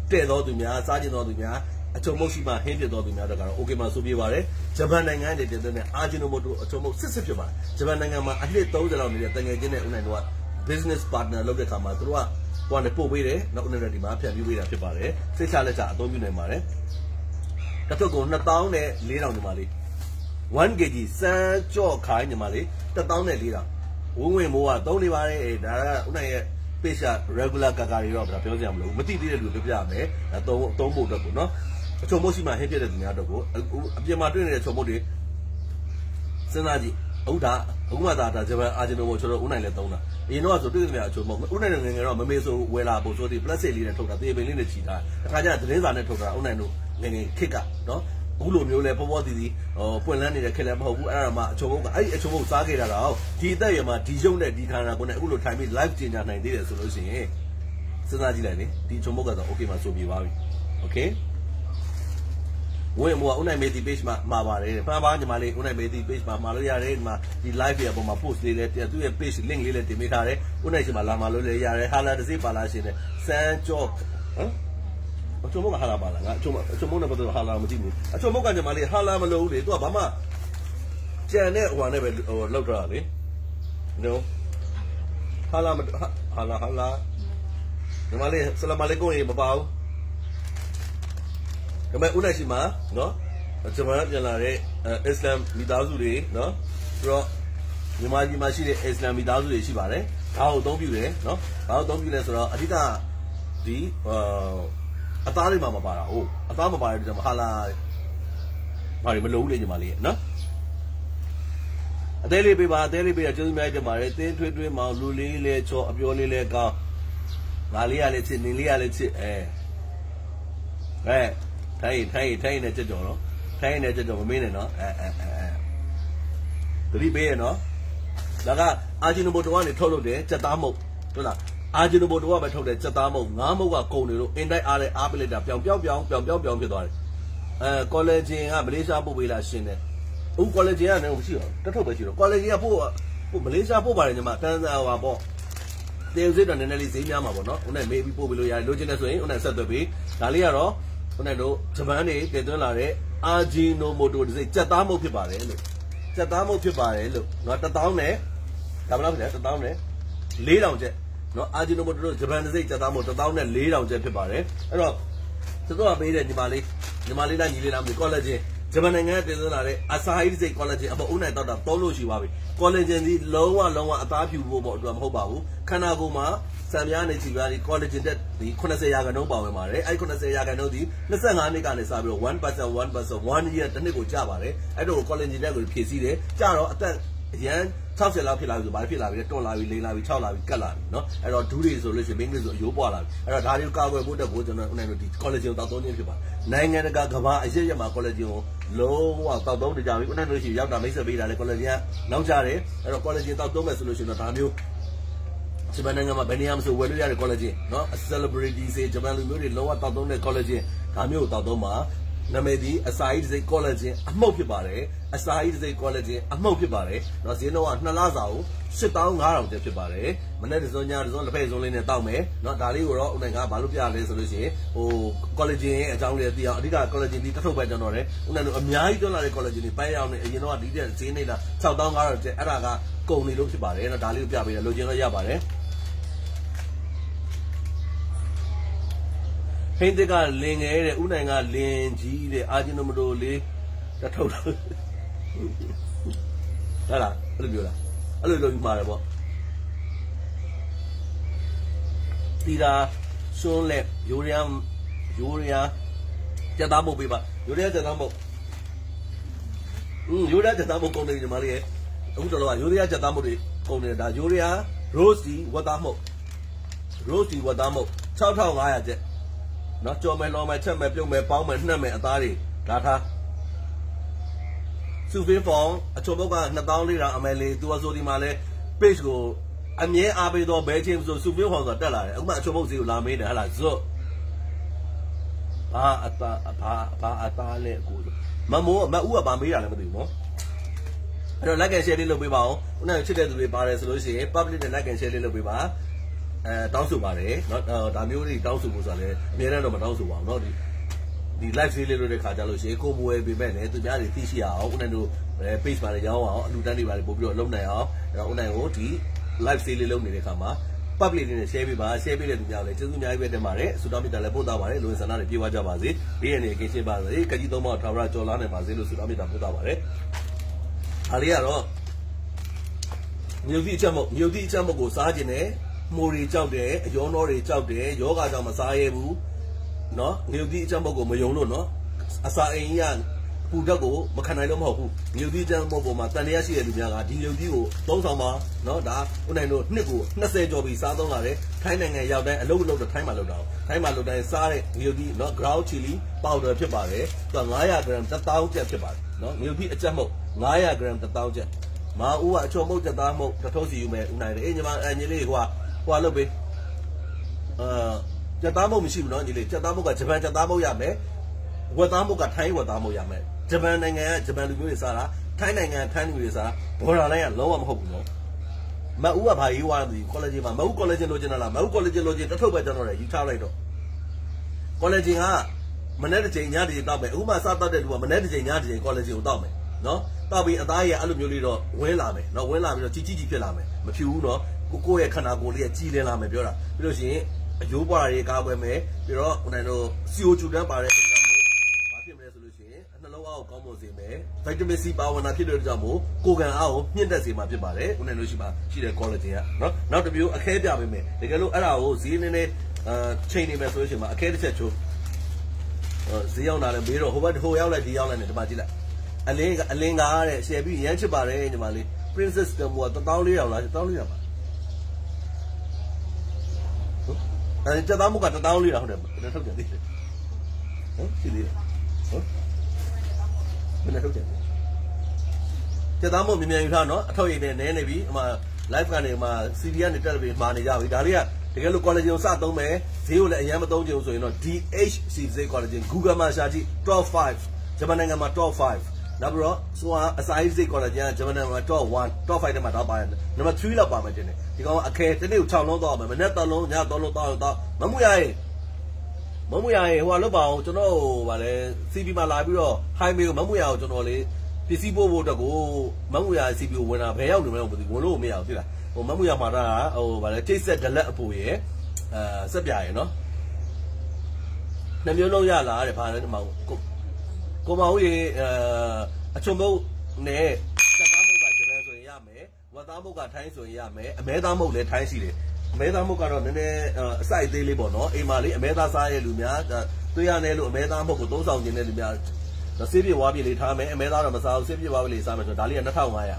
တဲ့တော်သူများစားကျင်တော်သူများအချုံမုတ်ရှိမှဟင်းဖြစ်တော်သူများတော့ကတော့ okay မှာဆိုပြပါတယ်ဂျပန်နိုင်ငံနဲ့တင်တဲ့အာဂျီနိုမိုတိုအချုံမုတ်စစ်စစ်ဖြစ်ပါတယ်ဂျပန်နိုင်ငံမှာအနှစ်သုံးဆယ်လောက်နေတဲ့တငယ်ချင်းနဲ့ဦးနိုင်တို့က business partner လုပ်တဲ့ခါမှာသူတို့ကဟိုကနေပို့ပေးတယ်နောက်ဦးနိုင်တို့ဒီမှာဖြန့်ဖြူးပေးတာဖြစ်ပါတယ်စိတ်ချလက်ချအသုံးပြုနိုင်ပါတယ်တစ်ထုပ်ကိုနှစ်သောင်းနဲ့လေးထောင်ညီမလေးone kilogram စမ်းကြော့ခိုင်းညီမလေးတစ်သောင်းနဲ့လေးထောင်ဝင်းဝင်မိုးကသုံးနေပါတယ်ဒါကဦးနိုင်ရဲ့ပေးရှာ regular ကာကာတွေတော့ပြောစရာမလိုဘူးမသိသေးတဲ့လူတွေပြပြမယ်အဲသုံးသုံးဖို့အတွက်ကိုနော်အချုံမုတ်ရှိမှဟင်းဖြစ်တဲ့သူများတော့ကိုအပြင်မှာတွေ့နေတဲ့ချုံမုတ်တွေစဉ်းစားကြည့်အခုဒါအခုမှဒါဒါဂျပန်အာဂျီနိုမိုချိုတော့ဦးနိုင်လည်းသုံးတာအရင်တော့ဆိုတွေ့နေတဲ့အချုံမုတ်ဦးနိုင်ငယ်ငယ်တော့မမေဆိုဝယ်လာဖို့ဆိုဒီ plastic လေးနဲ့ထုတ်တာတေပင်လေးနဲ့ချီတာတခါကျသတင်းစာနဲ့ထုတ်တာဦးနိုင်တို့ငယ်ငယ်ခစ်ကနော်အခုလိုမျိုးလဲပေါ်ပေါ်တီတီဟိုပွင့်လန်းနေတဲ့ခက်လည်းမဟုတ်ဘူးအဲ့ဒါမှအချုံမုတ်ကအဲ့ဒီအချုံမုတ်စားခဲ့တာတော့ဒီအသက်ရမှာဒီရုပ်နဲ့ဒီခန္ဓာကိုယ်နဲ့အခုလိုထိုင်ပြီး live ကျင်ညာနိုင်သေးတယ်ဆိုလို့ရှိရင်စဉ်းစားကြည့်လိုက်လေဒီချုံမုတ်ကတော့ okay မှာဆိုပြပါပြီ okay ဝင်းမိုးကဦးနိုင်မေတီ page မှာမှာပါတယ်ဖန်ပါညီမလေးဦးနိုင်မေတီ page မှာမှာလို့ရတယ်ဒီမှာဒီ live ရဲ့အပေါ်မှာ post လေးလည်းသူ့ရဲ့ page link လေးလည်းတင်ပေးထားတယ်ဦးနိုင်ရှင်မှာလာမှာလို့လည်းရတယ်ဟာလာတစ်စိပါလာရှင်နဲ့စမ်းကြော့ဟမ်အချုံမုတ်ကဟာလာပါလားငါအချုံမအချုံမုတ်နဲ့ပတ်သက်ဟာလာမကြည့်ဘူးအချုံမုတ်ကညီမလေးဟာလာမလို့ဘူးလေသူကဘာမှကြံတဲ့ဟိုနဲ့ပဲဟိုလောက်တာလေနော်ဟာလာဟာလာဟာလာညီမလေးဆလာမအလိုင်ကွမ်ရေမပါဘူးဒါပေမဲ့ဦးနိုင်ရှိမှာနော်ဂျပန်ကပြန်လာတဲ့အစ္စလမ်မိသားစုတွေနော်ပြီးတော့မြန်မာပြည်မှာရှိတဲ့အစ္စလမ်မိသားစုတွေရှိပါတယ်ဒါကိုအသုံးပြုတယ်နော်ဘာလို့အသုံးပြုလဲဆိုတော့အဓိကဒီအသားလေးမှမပါတာဟုတ်အသားမပါတဲ့ကြောင့်ဟာလာဘာတွေမလို့လေညီမလေးနော်အသေးလေးပေးပါအသေးလေးပေးတာကျေးဇူးများတင်ပါတယ်တင်းထွေးထွေးမောင်လူလေးလေးချောအပြောလေးလေးကောင်းငါလေးရလေးချစ်နင်းလေးရလေးချစ်အဲအဲထိုင်ထိုင်ထိုင်နဲ့ကြကြော်နော်ထိုင်နဲ့ကြကြော်မမင်းနဲ့နော်အဲအဲအဲတတိပေးရနော်ဒါကအာဂျီနိုမိုတိုကနေထုတ်လုပ်တယ်စက်သားမုတ်ဟုတ်လားအာဂျီနိုမိုတိုကပဲထုတ်တယ်စက်သားမုတ်ငါးမုတ်ကကုန်နေလို့အင်တိုက်အားလဲအားပလိုက်တာပြောင်ပြောင်ပြောင်ပြောင်ပြောင်ပြောင်ဖြစ်သွားတယ်အဲကော်လဂျင်ကမလေးရှားပို့ပေးလာရှင်တယ်အခုကော်လဂျင်ကလည်းမရှိတော့တက်ထုတ်ပဲရှိတော့ကော်လဂျင်ကပို့ပို့မလေးရှားပို့ပါတယ်ညီမတန်းစားဟွာပေါ့တေဥစစ်တော့နည်းနည်းလေးဈေးများမှာပေါ့နော်ဦးနဲ့မေးပြီးပို့ပေးလို့ရတယ်လိုချင်တယ်ဆိုရင်ဦးနဲ့ဆက်သွယ်ပြီးဒါလေးကတော့ဦးနဲ့တို့ဂျပန်နေတည်သွင်းလာတဲ့အာဂျီနိုမိုတိုဒီစိတ်စက်သားမုတ်ဖြစ်ပါတယ်လို့စက်သားမုတ်ဖြစ်ပါတယ်လို့နော်တစ်သောင်းနဲ့ဒါမလားဖြစ်တယ်တစ်သောင်းနဲ့လေးထောင်ကျက်နော်အာဂျီနိုမိုတိုဂျပန်ဒီစိတ်စက်သားမုတ်တစ်သောင်းနဲ့လေးထောင်ကျက်ဖြစ်ပါတယ်အဲ့တော့သူတို့ကပေးတဲ့ညီမလေးညီမလေးလားညီလေးလားမသိကောလာဂျင်ဂျပန်နိုင်ငံကတည်သွင်းလာတဲ့အစာဟိစိတ်ကောလာဂျင်အပေါ်ဦးနိုင်တော့တာသုံးလို့ရှိပါပြီကောလာဂျင်ဒီလုံးဝလုံးဝအသားဖြူဖို့ပေါ့အတွက်မဟုတ်ပါဘူးခန္ဓာကိုယ်မှာစံပြားနေချီပြားဒီကောလာဂျင်တက်ဒီeighty percentရာခိုင်နှုန်းပါဝင်ပါတယ်အဲ့eighty percentရာခိုင်နှုန်းဒီtwenty-fiveနှစ်ကနေစပြီးတော့one percent one percent one year တစ်နှစ်ကိုကျပါတယ်အဲ့တော့ကောလာဂျင်တက်ကိုဖြည့်ဆည်းတယ်ကျတော့အသက်အရန်sixtyလောက်ဖြစ်လာပြီဆိုဘာဖြစ်လာပြီလဲတွန်းလာပြီလိမ့်လာပြီsixလာပြီကတ်လာပြီเนาะအဲ့တော့ဒူးတွေဆိုလို့ရှိရင်မင်းတွေဆိုအယိုးပွားလာပြီအဲ့တော့ဒါတွေကိုကာကွယ်ဖို့အတွက်ကိုကျွန်တော်ဦးနိုင်တို့ဒီ collagen ကိုတောက်သုံးခြင်းဖြစ်ပါတယ်နိုင်ငံတကာကမ္ဘာအရရက်မှာ collagen ကိုလုံးဝတောက်သုံးနေကြပြီဦးနိုင်တို့ရှိရောက်တာမိတ်ဆက်ပေးတာလေ collagen ကနောက်ကြတယ်အဲ့တော့ collagen တောက်သုံးမယ်ဆိုလို့ရှိရင်တော့ဒါမျိုးဂျပန်နိုင်ငံမှာဘယ်နေရာမှာဆိုဝယ်လို့ရတဲ့ collagen เนาะ celebrity တွေဂျပန်လူမျိုးတွေလုံးဝတောက်သုံးတဲ့ collagen ဒါမျိုးကိုတောက်သုံးမှာနာမည်ဒီအစာအိတ်စိတ် collagen အမှုတ်ဖြစ်ပါတယ်အစာအိတ်စိတ် collagen အမှုတ်ဖြစ်ပါတယ်เนาะဈေးနှုန်းကနှစ်လစာကိုeight thousand five hundredကျပ်ဖြစ်ပါတယ်မနေ့တစုံညတစုံလက်ဖက်စုံလေးနဲ့တောက်မယ်เนาะဒါလေးကိုတော့ဦးနိုင်ကဘာလို့ပြရလဲဆိုလို့ရှိရင်ဟို collagen ရဲ့အကြောင်းလေးသိအောင်အဓိက collagen ဒီတစ်ထုပ်ပဲကျွန်တော်တယ်ဦးနိုင်တို့အများကြီးတွန်းလာတဲ့ collagen တွေပိုင်းအောင်နေအရင်တော့ဒီတဲ့ဈေးနေတာsix thousand five hundredကျပ်အဲ့ဒါကကုန်နေလို့ဖြစ်ပါတယ်เนาะဒါလေးကိုပြပေးတယ်လိုချင်တော့ရပါတယ်ဟင်းတကလင်ငယ်တဲ့ဦးနိုင်ကလင်ကြီးတဲ့အာဂျီနိုမိုတိုလေးတထုတ်တော့ဟာလားအဲ့လိုပြောလားအဲ့လိုလုပ်ပြီးမှာတယ်ပေါ့တီတာစွန်းလက်ယူရီးယားယူရီးယားစက်သားမုတ်ပေးပါယူရီးယားစက်သားမုတ်อืมယူရီးယားစက်သားမုတ်ကုန်တယ်ညီမလေးရဲ့အခုတော်တော့ယူရီးယားစက်သားမုတ်တွေကုန်တယ်ဒါယူရီးယား roasty ဝတ်သားမုတ် roasty ဝတ်သားမုတ်six thousand five hundredကျပ်နော်ကြော်မယ်လော်မယ်ချက်မယ်ပြုတ်မယ်ပေါင်းမယ်နှက်မယ်အသားတွေဒါထားစူဖီဖောင်အချုံဘုတ်ကtwo thousand four hundredအမယ်လေးသူအဆိုဒီမှာလဲ page ကိုအမြဲအားပေးတော့ဘဲချင်းဆိုစူဖီဖောင်ဆိုတာတက်လာတယ်အခုမှအချုံဘုတ်စီကိုလာမေးတယ်ဟဟလားဇွတ်ဘာအသားဘာဘာအသားလဲအခုမမိုးမဦးကဘာမေးတာလဲမသိဘူးနော်အဲ့တော့ like and share လေးလုပ်ပေးပါဦးခုနကချစ်တဲ့သူတွေပါတယ်ဆိုလို့ရှိရင် public နဲ့ like and share လေးလုပ်ပေးပါအဲတောင်းဆိုပါတယ်เนาะဒါမျိုးတွေတောင်းဆိုဖို့ဆိုတာလည်းအများနဲ့တော့မတောင်းဆိုပါဘူးเนาะဒီဒီ live လေးလေးလို့တဲ့ခါကြလို့ရှိရင်ကိုမွေပေးမဲ့လည်းသူများတွေသိရှိရအောင်ဦးနိုင်တို့ page မှာလည်းရောင်းအောင်အလူတန်းတွေပါပို့ပြီးတော့လုံနိုင်အောင်အဲ့တော့ဦးနိုင်ကိုဒီ live လေးလုပ်နေတဲ့ခါမှာ public နဲ့ share ပေးပါ share ပေးတဲ့သူများလည်းကျေးဇူးအများကြီးပဲတင်ပါတယ်ဆုတောင်းမေတ္တာလည်းပို့သားပါတယ်လူဝင်ဆန္ဒတွေပြေဝကြပါစေဘေးရန်တွေကင်းရှင်းပါစေကကြီးသုံးပါးထာဝရကြော်လာနိုင်ပါစေလို့ဆုတောင်းမေတ္တာပို့သားပါတယ်အားလေးကတော့မြို့တိအချက်မဟုတ်မြို့တိအချက်မဟုတ်ကိုစားခြင်းနဲ့မိုးတွေကြောက်တယ်အယောနောတွေကြောက်တယ်ယောဂကြောင့်မစားရဘူးเนาะမြို့တိအချက်မဟုတ်ကိုမယုံလို့เนาะအစာအိမ်ကြီးကပူဓာတ်ကိုမခံနိုင်လို့မဟုတ်ဘူးမြို့တိအချက်မဟုတ်ပေါ်မှာတန်တရားရှိတဲ့လူများကဒီမြို့တိကိုသုံးဆောင်ပါเนาะဒါဦးနိုင်တို့နှစ်ကိုနှစ်ဆယ်ကျော်ပြီးစားသုံးလာတယ်ထိုင်းနိုင်ငံရောက်တိုင်းအလုပ်အလုပ်ထိုင်းမှာလုပ်တာထိုင်းမှာလုပ်တိုင်းစားတဲ့မြို့တိเนาะ ground chili powder ဖြစ်ပါတယ်သူကnine hundred gram တစ်သောင်းကျပ်ဖြစ်ပါတယ်เนาะမြို့တိအချက်မဟုတ်nine hundred gram တစ်သောင်းကျပ်မာဦးကအချုံမုတ်တက်သားမုတ်တထုပ်စီယူမယ်ဦးနိုင်တယ်အေးညီမအညီလေးဟိုကဟိုကလုပ်ပေးအာတက်သားမုတ်မရှိဘူးเนาะညီလေးတက်သားမုတ်ကဂျပန်တက်သားမုတ်ရမယ်ဝက်သားမုတ်ကထိုင်းဝက်သားမုတ်ရမယ်ဂျပန်နိုင်ငံကဂျပန်လူမျိုးတွေစားတာထိုင်းနိုင်ငံထိုင်းလူမျိုးတွေစားဘော်ဒါလိုင်းကလုံးဝမဟုတ်ဘူးเนาะမဦးကဘာရေးဝါသည် collagen မှာမဦး collagen လိုချင်တာလားမဦး collagen လိုချင်တထုပ်ပဲကျွန်တော်လည်းယူထားလိုက်တော့ collagen ကမနေ့တစ်ချိန်ညတစ်ချိန်တောက်မယ်အခုမှစားတောက်တဲ့လူကမနေ့တစ်ချိန်ညတစ်ချိန် collagen ကိုတောက်မယ်เนาะတောက်ပြီးအသားရအဲ့လိုမျိုးလေးတော့ဝင်းလာမယ်เนาะဝင်းလာပြီးတော့ကြီးကြီးကြီးဖြစ်လာမယ်မဖြူဘူးเนาะကိုကိုရဲ့ခန္ဓာကိုယ်လေးကကြီးလင်းလာမယ်ပြောတာပြီးလို့ရှိရင်အယိုးပွားတွေကားပွဲမယ်ပြီးတော့ဟိုနိုင်တို့စီအိုဂျူတန်းပါတဲ့ပုံစံမျိုးဘာဖြစ်မလဲဆိုလို့ရှိရင်နှလုံးအားကိုကောင်းမွန်စေမယ်ဗိုက်တာမင် C ပါဝင်တာဖြစ်တဲ့ကြောင့်မို့ကိုယ်ခံအားကိုမြင့်တက်စေမှာဖြစ်ပါတယ်ဟိုနိုင်တို့ရှိမှာရှိတဲ့ collagen ကเนาะနောက်တစ်မျိုးအခဲပြပေးမယ်တကယ်လို့အဲ့ဒါကိုဈေးနည်းနည်းအာချိန်နေမယ်ဆိုလို့ရှိရင်အခဲတစ်ချက်ချိုးဈေးရောက်လာတယ်မေးတော့ဟိုဘက်ဟိုရောက်လိုက်ဒီရောက်လိုက်နေဒီမှာကြည့်လိုက်အလင်းအလင်းကားတဲ့ရှယ်ပြီးရမ်းချစ်ပါတယ်ညီမလေး princess ကမို့တသောင်းလေးရောက်လားတသောင်းလေးရောက်ပါအဲတသောင်းမို့ကတသောင်းလေးရောက်ဟုတ်တယ်ထုတ်တယ်သိတယ်ဟုတ်ရှိသေးတယ်ဟုတ်ဘယ်နဲ့ထုတ်တယ်တသောင်းမို့မြင်မြန်ယူထားနော်အထောက်ရည်နဲ့နဲနေပြီအမ live ကနေမှာ C D ကနေတက်ပြီးမှာနေကြပြီဒါလေးကတကယ်လို့ collagen ကိုစသုံးမယ်ဈေးကိုလည်းအရင်မသုံးကြဘူးဆိုရင်တော့ D H C Z collagen Google မှာရှာကြည့် top five ဂျပန်နိုင်ငံမှာ top fiveနောက်ပြီးတော့ဆိုတော့အစာအိတ်စိတ် collagen ဂျပန်နိုင်ငံမှာ top one top five ထဲမှာတော့ပါတယ် number three လောက်ပါမယ်တင်တယ်ဒီကောင်အခဲတစ်နေ့ကိုsixလုံးတော့မယ်မနေ့တစ်လုံးညသုံးလုံးတော့တော့မမှုရရင်မမှုရရင်ဟိုကလုတ်ပါအောင်ကျွန်တော်ဟိုဗာလဲ C P မှာလာပြီးတော့ highway ကိုမမှုရအောင်ကျွန်တော်လေးပစ္စည်းပို့ဖို့အတွက်ကိုမမှုရ C P ကိုဝင်တာဘယ်ရောက်နေမလဲမသိဘူးဝင်လို့မရဘူးသိလားဟိုမမှုရမှာတာဟိုဗာလဲချိတ်ဆက်ဒလက်အပူရယ်အာစက်ပြရယ်နော်နှမျိုးလုံးရလာတဲ့ဗာလဲဒီမှာကိုကိုမောင်ကြီးအာအချုံမုတ်နဲ့စက်သားမုတ်ကဂျပန်ဆိုရင်ရမယ်ဝက်သားမုတ်ကထိုင်းဆိုရင်ရမယ်အမဲသားမုတ်လည်းထိုင်းရှိတယ်အမဲသားမုတ်ကတော့နည်းနည်းအစိုက်သေးလေးပေါ့နော်အိမ်မှာလေးအမဲသားစားရဲ့လူများတွေ့ရတယ်လို့အမဲသားမုတ်ကိုသုံးဆောင်ခြင်းတဲ့လူများဆေးပြေဝါးပြေလေးထားမယ်အမဲသားတော့မစားဘူးဆေးပြေဝါးပြေလေးစားမယ်ဆိုတော့ဒါလေးကtwo thousand five hundred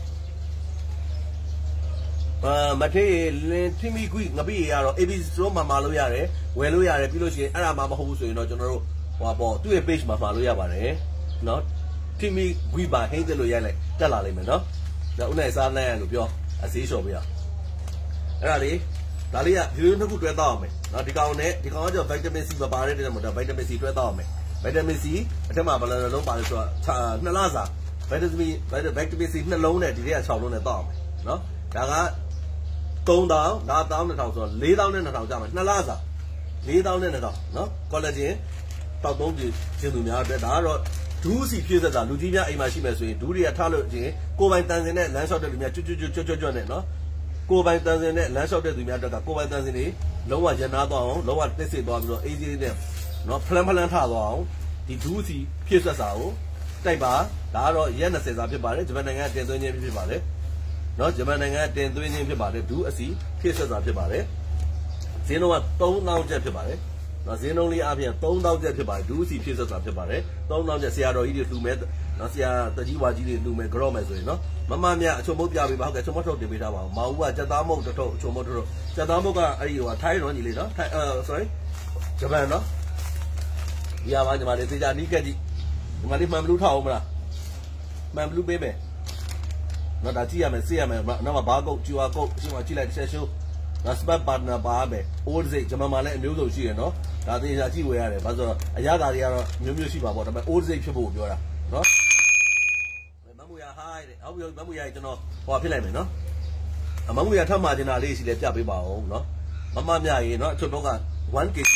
အာမထေးလင်းထိမိကွိငပိရတော့ A B C တို့မှာမှာလို့ရတယ်ဝယ်လို့ရတယ်ပြီးလို့ရှိရင်အဲ့ဒါမှမဟုတ်ဘူးဆိုရင်တော့ကျွန်တော်တို့ဟိုပေါ့သူ့ရဲ့ page မှာမှာလို့ရပါတယ်နော်ထိမိကွိပါဟင်းတယ်လို့ရိုက်လိုက်တက်လာလိမ့်မယ်နော်ဒါဦးနိုင်စားနိုင်ရလို့ပြောအစည်းလျှော်ပြရအဲ့ဒါလေးဒါလေးကဒီလိုနှစ်ခုတွဲတော့အောင်မယ်နော်ဒီကောင်နဲ့ဒီကောင်ကကျတော့ vitamin C မပါတဲ့တဲ့မှာတော့ vitamin C တွဲတော့အောင်မယ် vitamin C အထက်မှာဘယ်လိုလုံးပါလဲဆိုတော့နှစ်လစာ vitamin vitamin C နှစ်လုံးနဲ့ဒီလေးကsixလုံးနဲ့တော့အောင်မယ်နော်ဒါကthree thousandဒါone thousand two thousandဆိုတော့four thousandနဲ့two thousandကြာမယ်နှစ်လစာfour thousandနဲ့two thousandနော် collagen တောက်သုံးပြခြင်းသူများအတွက်ဒါကတော့ဒူးစီဖြည့်သက်တာလူကြီးများအိမ်မှာရှိမယ်ဆိုရင်ဒူးတွေကထားလို့ချင်းကိုယ်ပိုင်တန်စင်နဲ့လမ်းလျှောက်တဲ့လူများကျွတ်ကျွတ်ကျွတ်ကျွတ်ကျွတ်နဲ့နော်ကိုယ်ပိုင်တန်စင်နဲ့လမ်းလျှောက်တဲ့သူများအတွက်ကကိုယ်ပိုင်တန်စင်တွေလုံးဝရနာသွားအောင်လုံးဝတစ်စစ်သွားပြီးတော့အေးသေးနဲ့နော်ဖလန်ဖလန်ထသွားအောင်ဒီဒူးစီဖြည့်သက်စာကိုတိုက်ပါဒါကတော့ရက်twentyစာဖြစ်ပါတယ်ဂျပန်နိုင်ငံတင်သွင်းခြင်းဖြစ်ပါတယ်နော်ဂျပန်နိုင်ငံတင်သွင်းခြင်းဖြစ်ပါတယ်ဒူးအစီဖြည့်သက်စာဖြစ်ပါတယ်ဈေးနှုန်းကthree thousandကျပ်ဖြစ်ပါတယ်နော်ဈေးနှုန်းလေးအပြင်three thousandကျပ်ဖြစ်ပါတယ်ဒူးစီဖြည့်သက်စာဖြစ်ပါတယ်three thousandကျပ်ဆရာတော်ကြီးတွေလှူမဲ့နော်ဆရာတကြီးဝါကြီးတွေလှူမဲ့ကြော့မယ်ဆိုရင်နော်မမမြအချုံမုတ်ပြပေးပါဟုတ်ကဲ့ချုံမုတ်ထုတ်တင်ပေးထားပါအောင်မောင်ဦးကစက်သားမုတ်တစ်ထုပ်အချုံမုတ်တစ်ထုပ်စက်သားမုတ်ကအဲ့ဒီဟိုထိုင်းတော့ညီလေးနော်ထိုင်းအဲ sorry ဂျပန်နော်ဒီပါညီမလေးသေချာနီးကက်ကြီးဒီမလေးမှန်ဘလူးထောက်အောင်မလားမှန်ဘလူးပေးမယ်နော်ဒါကြည့်ရမယ်စေးရမယ်နောက်မှာဘာကုတ်ကျူအာကုတ်ရှင်းမှာကြည့်လိုက်တစ်ချက်ရှိုးဒါ smart partner ပါမယ် old စိတ်ကျွန်မမှလည်းအမျိုးစုံရှိရနော်ဒါသေချာကြည့်ဝယ်ရတယ်ဘာလို့ဆိုတော့အရသာတွေကတော့မျိုးမျိုးရှိပါပေါ့ဒါပေမဲ့ old စိတ်ဖြစ်ဖို့ပြောတာနော်မမူရဟိုင်းတဲ့ဟုတ်ပြီမမူရကျွန်တော်ဟောဖြစ်လိုက်မယ်နော်မမူရထပ်မှာတင်တာလေးရှိလဲပြပေးပါအောင်နော် Mamma mia, not to look at one case,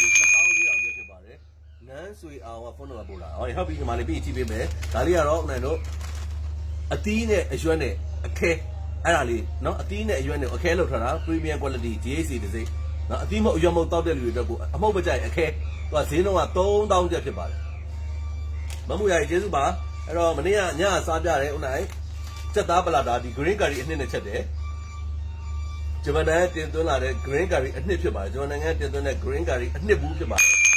Nan sui our phone of Bola. I help you, my B T V, Dalia Rock, Nano, Athene, a journey, a K, Arali, no, Athene, a journey, a Kelotara, premium quality, T A C, they say. Now, a theme of Yomo Top, a mobile, a K, was you know a tone down Jacobal. Mamuya Jesuba, and Mania, Nya, Saja, Unai, Chatabala, the green curry in the Chade. Javana, Tintula, the green curry, and Nipsaba, Joanna, Tintuna, green curry, and Nibuba.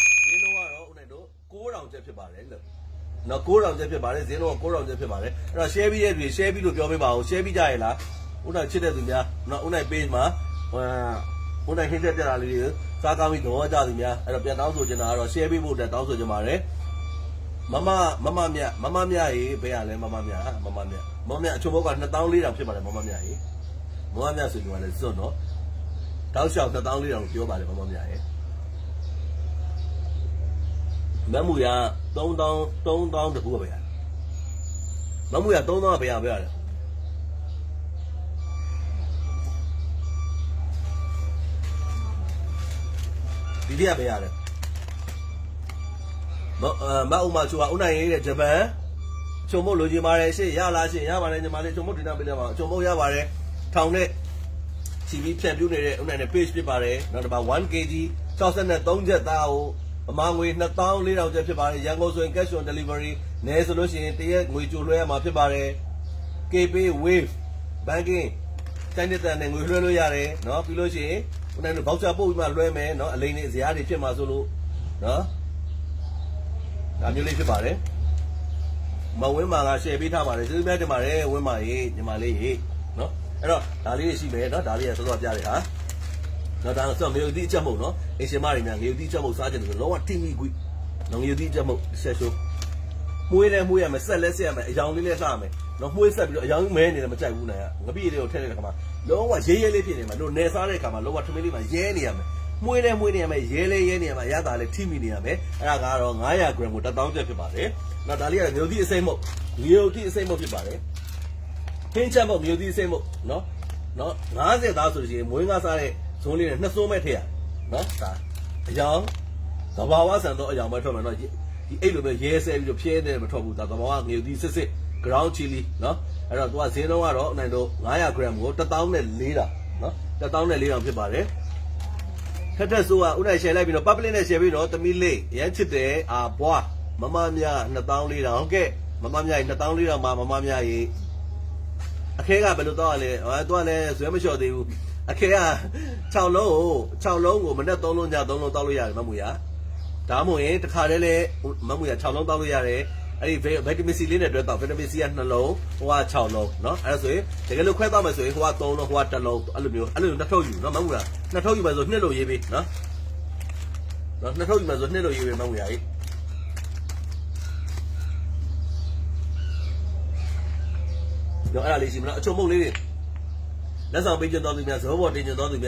No, core of the Pibare, zero core of the Pibare. No, Shabby every Shabby to Joba, Shabby Jaila, Una Chitadia, not Una Pizma, Una hinted that Ali, Sakami to Odalia, and a Piano General, Shabby wood at also Jamare. Mamma, Mamma Mia, Mamma Mia, Beale, Mamma Mia, Mamma Mia, Mamma Choboka, not only of Pibare, Mamma Mia, Mamma Mia, so you want to so no. Thou shalt not only of Joba, Mamma Mia. Mamuya, don't down, don't down the Bubia. Mamuya, don't know about it. Didia Beare Mauma to Una, Japan, Chomo Lujimare, Yala, Yaman, and Mali, Chomo, Chomo Yavare, Town it, T V plant unit, and a page prepare, not about one kg, thousand and don't get out. Among we not down little Jeffibari, young also in cash on delivery, near solution, we do rare Mapibare, K P wave, banking, send it and we really are, no, Piloshi, when the box up with my reme, no, Elaine is the Adi Chemazulu, no, I'm you leave about it. Mawima, she beat her, it's a better Mare, when my age, my lady, no, no, Dali, she made not Dali as a lot, huh? Now, that's some you did jamo, no? It's a marina, you did jamo sergeant, the lower team, we no, you did jamo, says so. Muya, Muya, my son, let's say I'm a young little army. No, who is a young man in a Machaguna, a video telecom. No, what Jay Lipin, no, Nesare, come a lower to me, my Yeniam. Muya, Muya, my Yele, Yeniam, my Yada, Timidiam, and I got on Iagram with a down Jeffibari. Natalia, you did the same, you did the same of your body. Pinchamo, you did the same, no? No, Nazi, that's what you, Muinga. Only not so much here. No, young. The Bawas and the young Matomano. He ate with yes, and you pay them trouble that the one you this is ground chili, no? And it was zero or no, Niagram, what the town and leader, no? The town and leader of the barre. Catasua, Una shall be no public and Shavino, the Mille, yet today, ah, bois, Mamma Mia, and the town leader, okay? Mamma Mia, and the town leader, Mamma Mia. I can't have a dollar, I don't know, so I'm sure they will. Okay, Chow Low, Chow Low, but not Dono, Dono Dalia, Mamuya. Tamu, the Carele, Mamuya, Chow Long Dalia, I vitamin C Lina, vitamin C and low, or Chow Low, no? As we take a look at them as we what don't know what the low, aluminium, I told you, no Mamuya, not told you by the Nilo Yebi, no? Not told you by the Nilo Yebi, Mamuya. No, I listen, not so more. That's how big you don't do. So what did you don't do?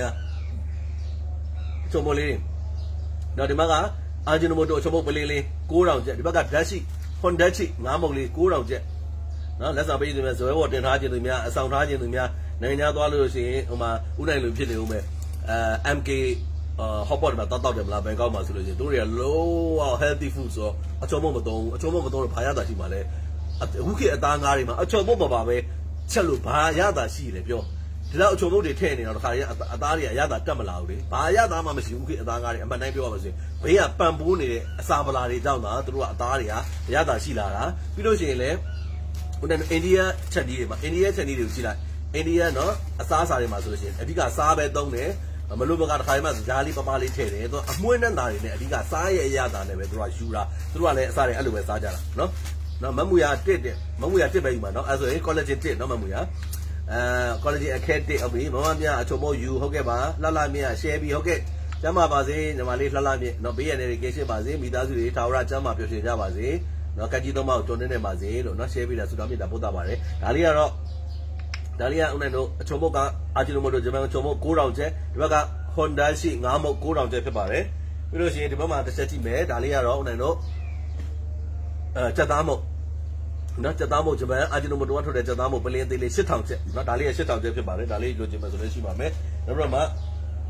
So Molly. Now the Maga, Ajinomoto, Chomopoli, go round jet, the Baga Dashi, Hondachi, Namoli, go round jet. Now that's how big you so what in Hajimia, a sound Hajimia, Nanya Dollars, Uma, Una Lupinume, M K, Hopper, but not them, La Bengama solution. Do a low healthy food, so a Chomomoto, a Chomomoto, Payada Shimale, a Wookie at Dangarima, a Chomobabe, Chalupa, Yada, she, Lepio. Without Chomo detaining on Adaria Yada Tamalaudi, Bayada Mamasi, Adagari, and Banabi was it. We have Pambuni, Sabalari down through Adaria, Yada Shilara, Pilojele, then India Chadima, India Chadima, India no, a Sasari Masocian, and you got Sabe Done, a Maluba Haimas, Jali Pamali Tene, a Muenandari, and you got Saya Yada, and Shura, through a Sari Alu Sajara, no? No, Mamuya did it, Mamuya Tibema, no, as a college did, no Mamuya. College Academy of me, Mamma, Chomo, you, Hogeba, Lala Mia, Shabby, Hoget, Jama Bazi, Namali Lala, no be an irrigation Bazi, Midazi, Taura, Jama, Pusha Bazi, no Kajidoma, Tonene Bazi, no Shabby, that's Sudami, the Budabare, Dalia, Dalia, Unano, Chomoka, Ajinomoto, Jaman, Chomo, Kurauje, Raga, Honda, she, Namo, Kura, Jepare, we don't see the Mama, the Setty May, Dalia, Unano, Chadamo. Not Jadamo Japan, I don't know what to the Jadamo Belen, they sit on not Ali sit on Japan, Ali, Josima, Mame, Rama,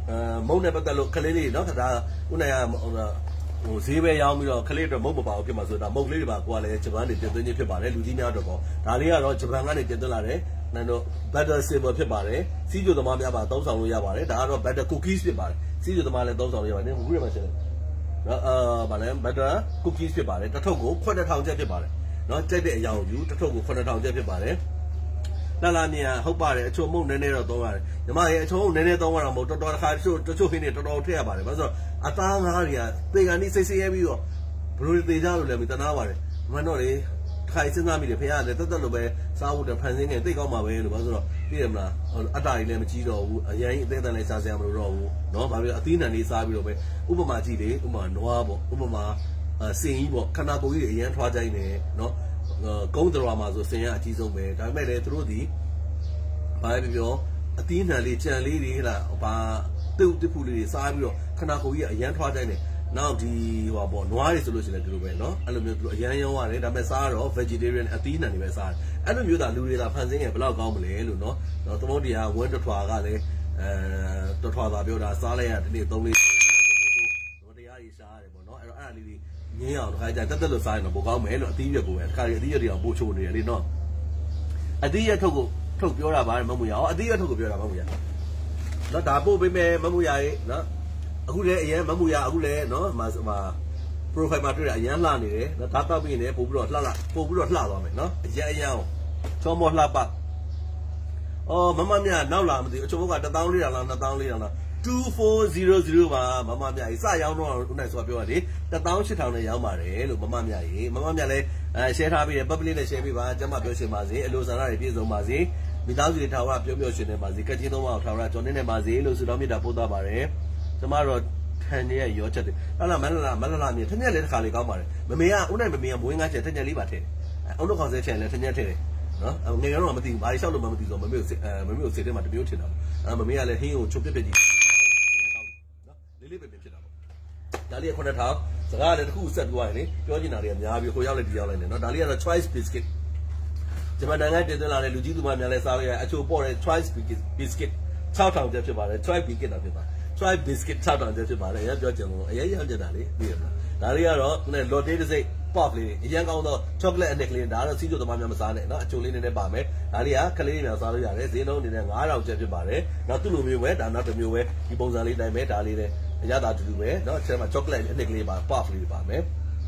မုံနဲ့ပတ်သက်လို့ခလေးလေးနော်ဒါဦးနိုင်ကဟိုဈေးပဲရောင်းပြီးတော့ခလေးတော့မုံမပါဘူးဖြစ်မှာဆိုတာမုံလေးတွေပါကိုကလည်းဂျပန်နေတင်သွင်းခြင်းဖြစ်ပါတယ်လူကြီးများတော့ပေါ့ဒါလေးကတော့ဂျပန်ကနေတင်သွင်းလာတယ်နိုင်တော့ butter silver ဖြစ်ပါတယ်စီးကျိုသမားများပါသုံးဆောင်လို့ရပါတယ်ဒါကတော့ butter cookies ဖြစ်ပါတယ်စီးကျိုသမားလည်းသုံးဆောင်လို့ရပါတယ်အခုရမှာရှင်းတယ်နော်အာဗာလဲ butter cookies ဖြစ်ပါတယ်တစ်ထုပ်ကိုခွန်းတစ်ထောင်ကျပ်ဖြစ်ပါတယ်နော်ကြိုက်တဲ့အရာကိုယူတစ်ထုပ်ကိုခွန်းတစ်ထောင်ကျပ်ဖြစ်ပါတယ်လာလာမြန်ဟုတ်ပါတယ်အချို့မုံနည်းနည်းတော့သုံးရတယ်ညီမရဲ့အချို့နည်းနည်းသုံးရတော့မဟုတ်တော်တော်တစ်ခါတချို့တချို့ခင်းနေတော်တော်ထည့်ရပါတယ်ဘာလို့ဆိုတော့အသားငါးတွေကသေကန်ဒီစိတ်ဆဲရဲပြီးတော့ဘလို့သေကြလို့လည်းမတနာပါတယ်မန်တော့လေခိုင်စဉ်းစားမိတယ်ဖေရတယ်တက်တက်လို့ပဲစားဖို့တဖန်စင်းငယ်တိတ်ကောက်မှာပဲလို့ဘာလို့ဆိုတော့သိရမလားအတားကြီးလည်းမကြီးတော့ဘူးအရင်အသေးအတန်လည်းစားစရာမလိုတော့ဘူးเนาะဘာလို့အသီးနှံလေးစားပြီးတော့ပဲဥပမာကြည့်လေဥပမာနွားပေါ့ဥပမာစင်ကြီးပေါ့ခန္ဓာကိုယ်ကြီးတွေအရင်ထွားကြိုင်းနေเนาะကုန်းတော်မှာဆိုစင်ရအကြီးဆုံးပဲဒါပေမဲ့လည်းသူတို့ဒီဘာပဲပြောအသီးနှံလေးကြံလေးတွေဟလာဘာတုတ်တဖူလေးတွေစားပြီးတော့ခန္ဓာကိုယ်ကြီးအရင်ထွားကြိုင်းနေနောက်ဒီဟိုပေါ့နွားတွေဆိုလို့ရှိရင်လည်းဒီလိုပဲเนาะအဲ့လိုမျိုးသူအရန်ရောရတယ်ဒါပေမဲ့စားတော့ vegetarian အသီးနှံတွေပဲစားတယ်အဲ့လိုမျိုးသာလူတွေသာဖန်ဆင်းရင်ဘယ်လောက်ကောင်းမလဲလို့เนาะသမုဒ္ဒရာဝင်းတထွာကလည်းအဲတထွာသာပြောတာစားလိုက်ရဒီနေ့သုံးလေးသမုဒ္ဒရာကြီးစားရတယ်ပေါ့เนาะအဲ့တော့အဲ့ဒါလေးတွေငင်းအောင်တစ်ခါကျတက်တက်လို့စားရင်တော့ပိုကောင်းမယ်လို့အသီးရွက်ကိုပဲတစ်ခါကြီးအသီးရွက်တွေအောင်ပို့ချိုးနေတယ်လေเนาะအသီးရွက်ထုတ်ကိုထုတ်ပြောတာပါမမှုရအောင်အသီးရွက်ထုတ်ကိုပြောတာမမှုရเนาะဒါပို့ပေးမယ်မမှုရရေเนาะအခုလည်းအရင်မမှုရအခုလည်းเนาะဟို profile မှာတွေ့ရအရင်လှနေတယ်เนาะဒါတောက်ပြီးနေပို့ပြီးတော့လှလှပို့ပြီးတော့လှသွားမယ်เนาะအရင်အရင်ချောမောလှပအော်မမမြနောက်လာမသိအချို့က one thousand four hundredလား two thousand four hundredလား two four zero zero ပါမမမြကြီးစရောင်းတော့ဦးနိုင်ဆိုတာပြောရတယ် one thousand eight hundredနဲ့ရောင်းပါတယ်လို့မမမြကြီးမမမြလည်းအဲ share ထားပြီးတယ် public နဲ့ share ပေးပါကျမပြောရှင်ပါစေအလိုဆန္ဒတွေပြည့်စုံပါစေမိသားစုတွေထာဝရပြောပြောရှင်နေပါစေကက်ချင်းသုံးပါးထာဝရကြော်နေနေပါစေလို့ဆုတောင်းမေတ္တာပို့သပါတယ်ကျမတို့ထန်ရဲ့ရောချက်တယ်အဲ့လားမလလာမလလာမြေထက်ညက်လေးတစ်ခါလေးကောင်းပါတယ်မမေကဦးနိုင်မမေကမွေးငါချက်ထက်ညက်လေးပါထည့်တယ်အုံးတော့ခေါင်းဆဲချက်လည်းထက်ညက်ထည့်တယ်နော်ငယ်ကတော့မသိဘူးဘာလျှောက်လို့မှမသိဆိုမမေကိုမမေကိုစေတဲ့မှာတမျိုးထင်တာပေါ့အဲမမေကလည်းဟင်းကိုချုပ်ပြက်ပြက်ကြီးနော်လေးလေးပဲပဲဖြစ်တာပေါ့ဒါလေးကခုနှစ်ထောင်စကားလည်းတစ်ခုဆက်သွားရင်လေပြောချင်တာတွေကများပြီးဟိုရောက်လိုက်ဒီရောက်လိုက်နေနော်ဒါလေးကတော့ choice biscuit ဂျပန်နိုင်ငံတင်သွင်းလာတဲ့လူကြီးသူမများလည်းစားလို့ရအချို့ပေါ့တဲ့ choice biscuit ၆ထောင်ကျပ်ဖြစ်ပါတယ် choice biscuit တာဖြစ်ပါတယ်try biscuit ၆ထောင်ကျပ်ဖြစ်ပါတယ်အရင်ပြောကြတယ်အရင်ရောက်ကြတာလေသိရမလားဒါလေးကတော့နည်းလော်တေးတစ်စိတ် pop လေးအရင်ကောင်းတော့ chocolate အနက်ကလေးဒါတော့စီးကျိုသမားများမစားနဲ့เนาะအချိုလေးနည်းနည်းပါမယ်ဒါလေးကကလေးများစားလို့ရတယ်ဈေးနှုန်းအနေနဲ့၅ထောင်ကျပ်ဖြစ်ပါတယ်နောက်သူ့လိုမျိုးပဲဒါနောက်တစ်မျိုးပဲဒီပုံစံလေးတိုင်းပဲဒါလေးလည်းအရသာတူတူပဲเนาะအချက်မှာ chocolate အနက်ကလေးပါ pop လေးပါမယ်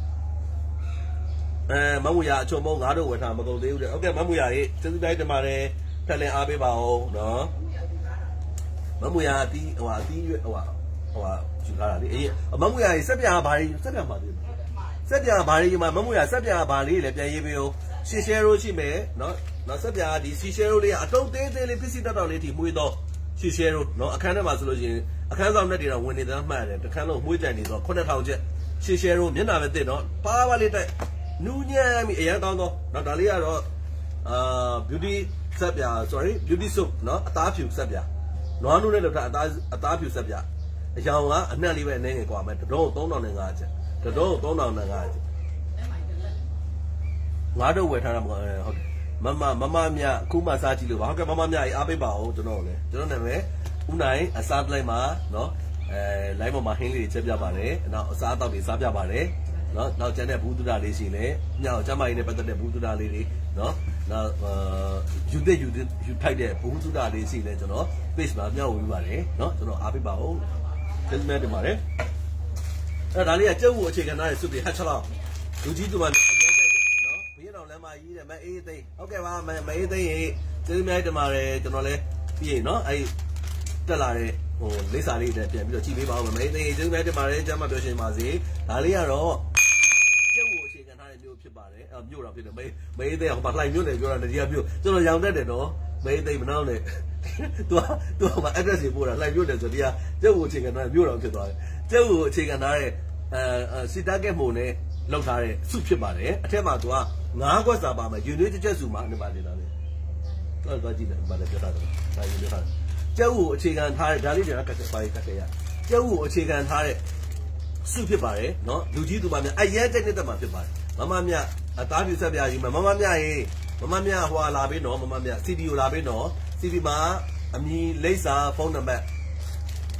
အဲမမူရအချုံမုံငါတို့ဝယ်ထားမကုန်သေးဘူးတဲ့ဟုတ်ကဲ့မမူရရေးကျေးဇူးတိုင်းတင်ပါတယ်ထက်လင်းအားပေးပါဦးเนาะမမူရအတီးဟိုအတီးဟိုဟိုယူလာတာလေအေးမမူရစက်ပြာဘာလေးစက်ပြာပါသေးစက်ပြာဘာလေးမှာမမူရစက်ပြာဘာလေးလည်းပြန်ရေးပေးဦးရှီရှဲရိုးရှိမယ်เนาะနောက်စက်ပြာဒီရှီရှဲရိုးလေးကအတုံးသေးသေးလေးပစ္စည်းတောက်တောက်လေးထိမွေးတော့ရှီရှဲရိုးเนาะအခန်းထဲမှာဆိုလို့ရှိရင်အခန်းဆောင်နဲ့တွေတော့ဝင်နေသမ်းမှတ်တယ်တခန်းလုံးမွေးကြံနေဆိုခုနှစ်ထောင်ကျပ်ရှီရှဲရိုးမျက်နှာပဲတစ်တော့ပါပါလေးတိုက်နူးညံ့ပြီးအရန်ကောင်းတော့နောက်ဒါလေးကတော့အာ beauty စက်ပြာ sorry beauty soap เนาะအသားဖြူစက်ပြာနွားနုနဲ့လောက်တာအသားအသားဖြူစက်ပြအရောင်ကအနှံ့လေးပဲအနေငယ်กว่าမယ်တတော်သုံးထောင်နဲ့ငါးချက်တတော်သုံးထောင်နဲ့ငါးချက်ငါတို့ဝယ်ထားတာမဟုတ်ဟုတ်တယ်မမမမမြအခုမှစားကြည့်လို့ပါဟုတ်ကဲ့မမမြကြီးအားပေးပါဦးကျွန်တော်လည်းကျွန်တော်နာမည်ဦးနိုင်အစားပလိုက်မှာเนาะအဲ live ပေါ်မှာဟင်းလေးတွေချက်ပြပါတယ်နောက်အစားအသောက်တွေစားပြပါတယ်เนาะနောက်ကျန်တဲ့ဘူးတုဒလေးရှိလဲညောင်ကျမကြီးနဲ့ပတ်သက်တဲ့ဘူးတုဒလေးတွေเนาะနောက်ယူတဲ့ယူတဲ့ယူထိုက်တဲ့ဘူးတုဒလေးရှိလဲကျွန်တော် page မှာမျှဝေပေးပါတယ်เนาะကျွန်တော်အားပေးပါဦးကျေးဇူးများတင်ပါတယ်အဲ့ဒါလေးကကျုပ်ကိုအခြေခံထားတဲ့စုတွေဟတ်ချက်လောက်လူကြီးသူမအရင်ကြိုက်တယ်เนาะဘီးတော်လမ်းမကြီးတယ်မအေးသိန်းဟုတ်ကဲ့ပါမအေးသိန်းရေကျေးဇူးများတင်ပါတယ်ကျွန်တော်လည်းပြီးရင်เนาะအဲ့တက်လာတဲ့ဟိုလိပ်စာလေးနဲ့ပြန်ပြီးတော့ကြည့်ပေးပါဦးမအေးသိန်းရေကျေးဇူးများတင်ပါတယ်ကျမ်းမပြောရှင်ပါစေဒါလေးကတော့ကျုပ်ကိုအခြေခံထားတဲ့မျိုးဖြစ်ပါတယ်အဲ့မျိုးတော့ဖြစ်တယ်မေးမေးသိန်းဟိုမှာလှိုင်မျိုးနဲ့ပြောတာတရားမျိုးကျွန်တော်ရောင်တတ်တယ်နော်မေးသိန်းမနှောင်းနဲ့သူကသူကမှ address တွေပို့တာလိုက်မြို့တယ်ဆိုတရားကျုပ်ကိုအခြေခံထားတဲ့မြို့တော်ဖြစ်သွားတယ်ကျုပ်ကိုအခြေခံထားတဲ့အဲစီတာကက်မိုနဲ့လောက်ထားတဲ့စုဖြစ်ပါတယ်အထက်မှာသူကငါးခွက်စာပါမယ်ယူနေချက်စုမှာနေပါနေတာလေတော့တော့ကြည့်တယ်ဘာလဲပြောတာလဲဒါယူနေထားတယ်ကျုပ်ကိုအခြေခံထားတဲ့ဒါလေးတွေကကတ်ပါရကတ်ရကျုပ်ကိုအခြေခံထားတဲ့စုဖြစ်ပါတယ်နော်လူကြီးသူပါများအရင်တက်နေတဲ့မှာဖြစ်ပါတယ်မမမြအသားပြူဆက်ပြားကြီးမမမြရေမမမြဟွာလာပေးနော်မမမြစီဒီကိုလာပေးနော်စီဒီမှာအမီလိပ်စာဖုန်းနံပါတ်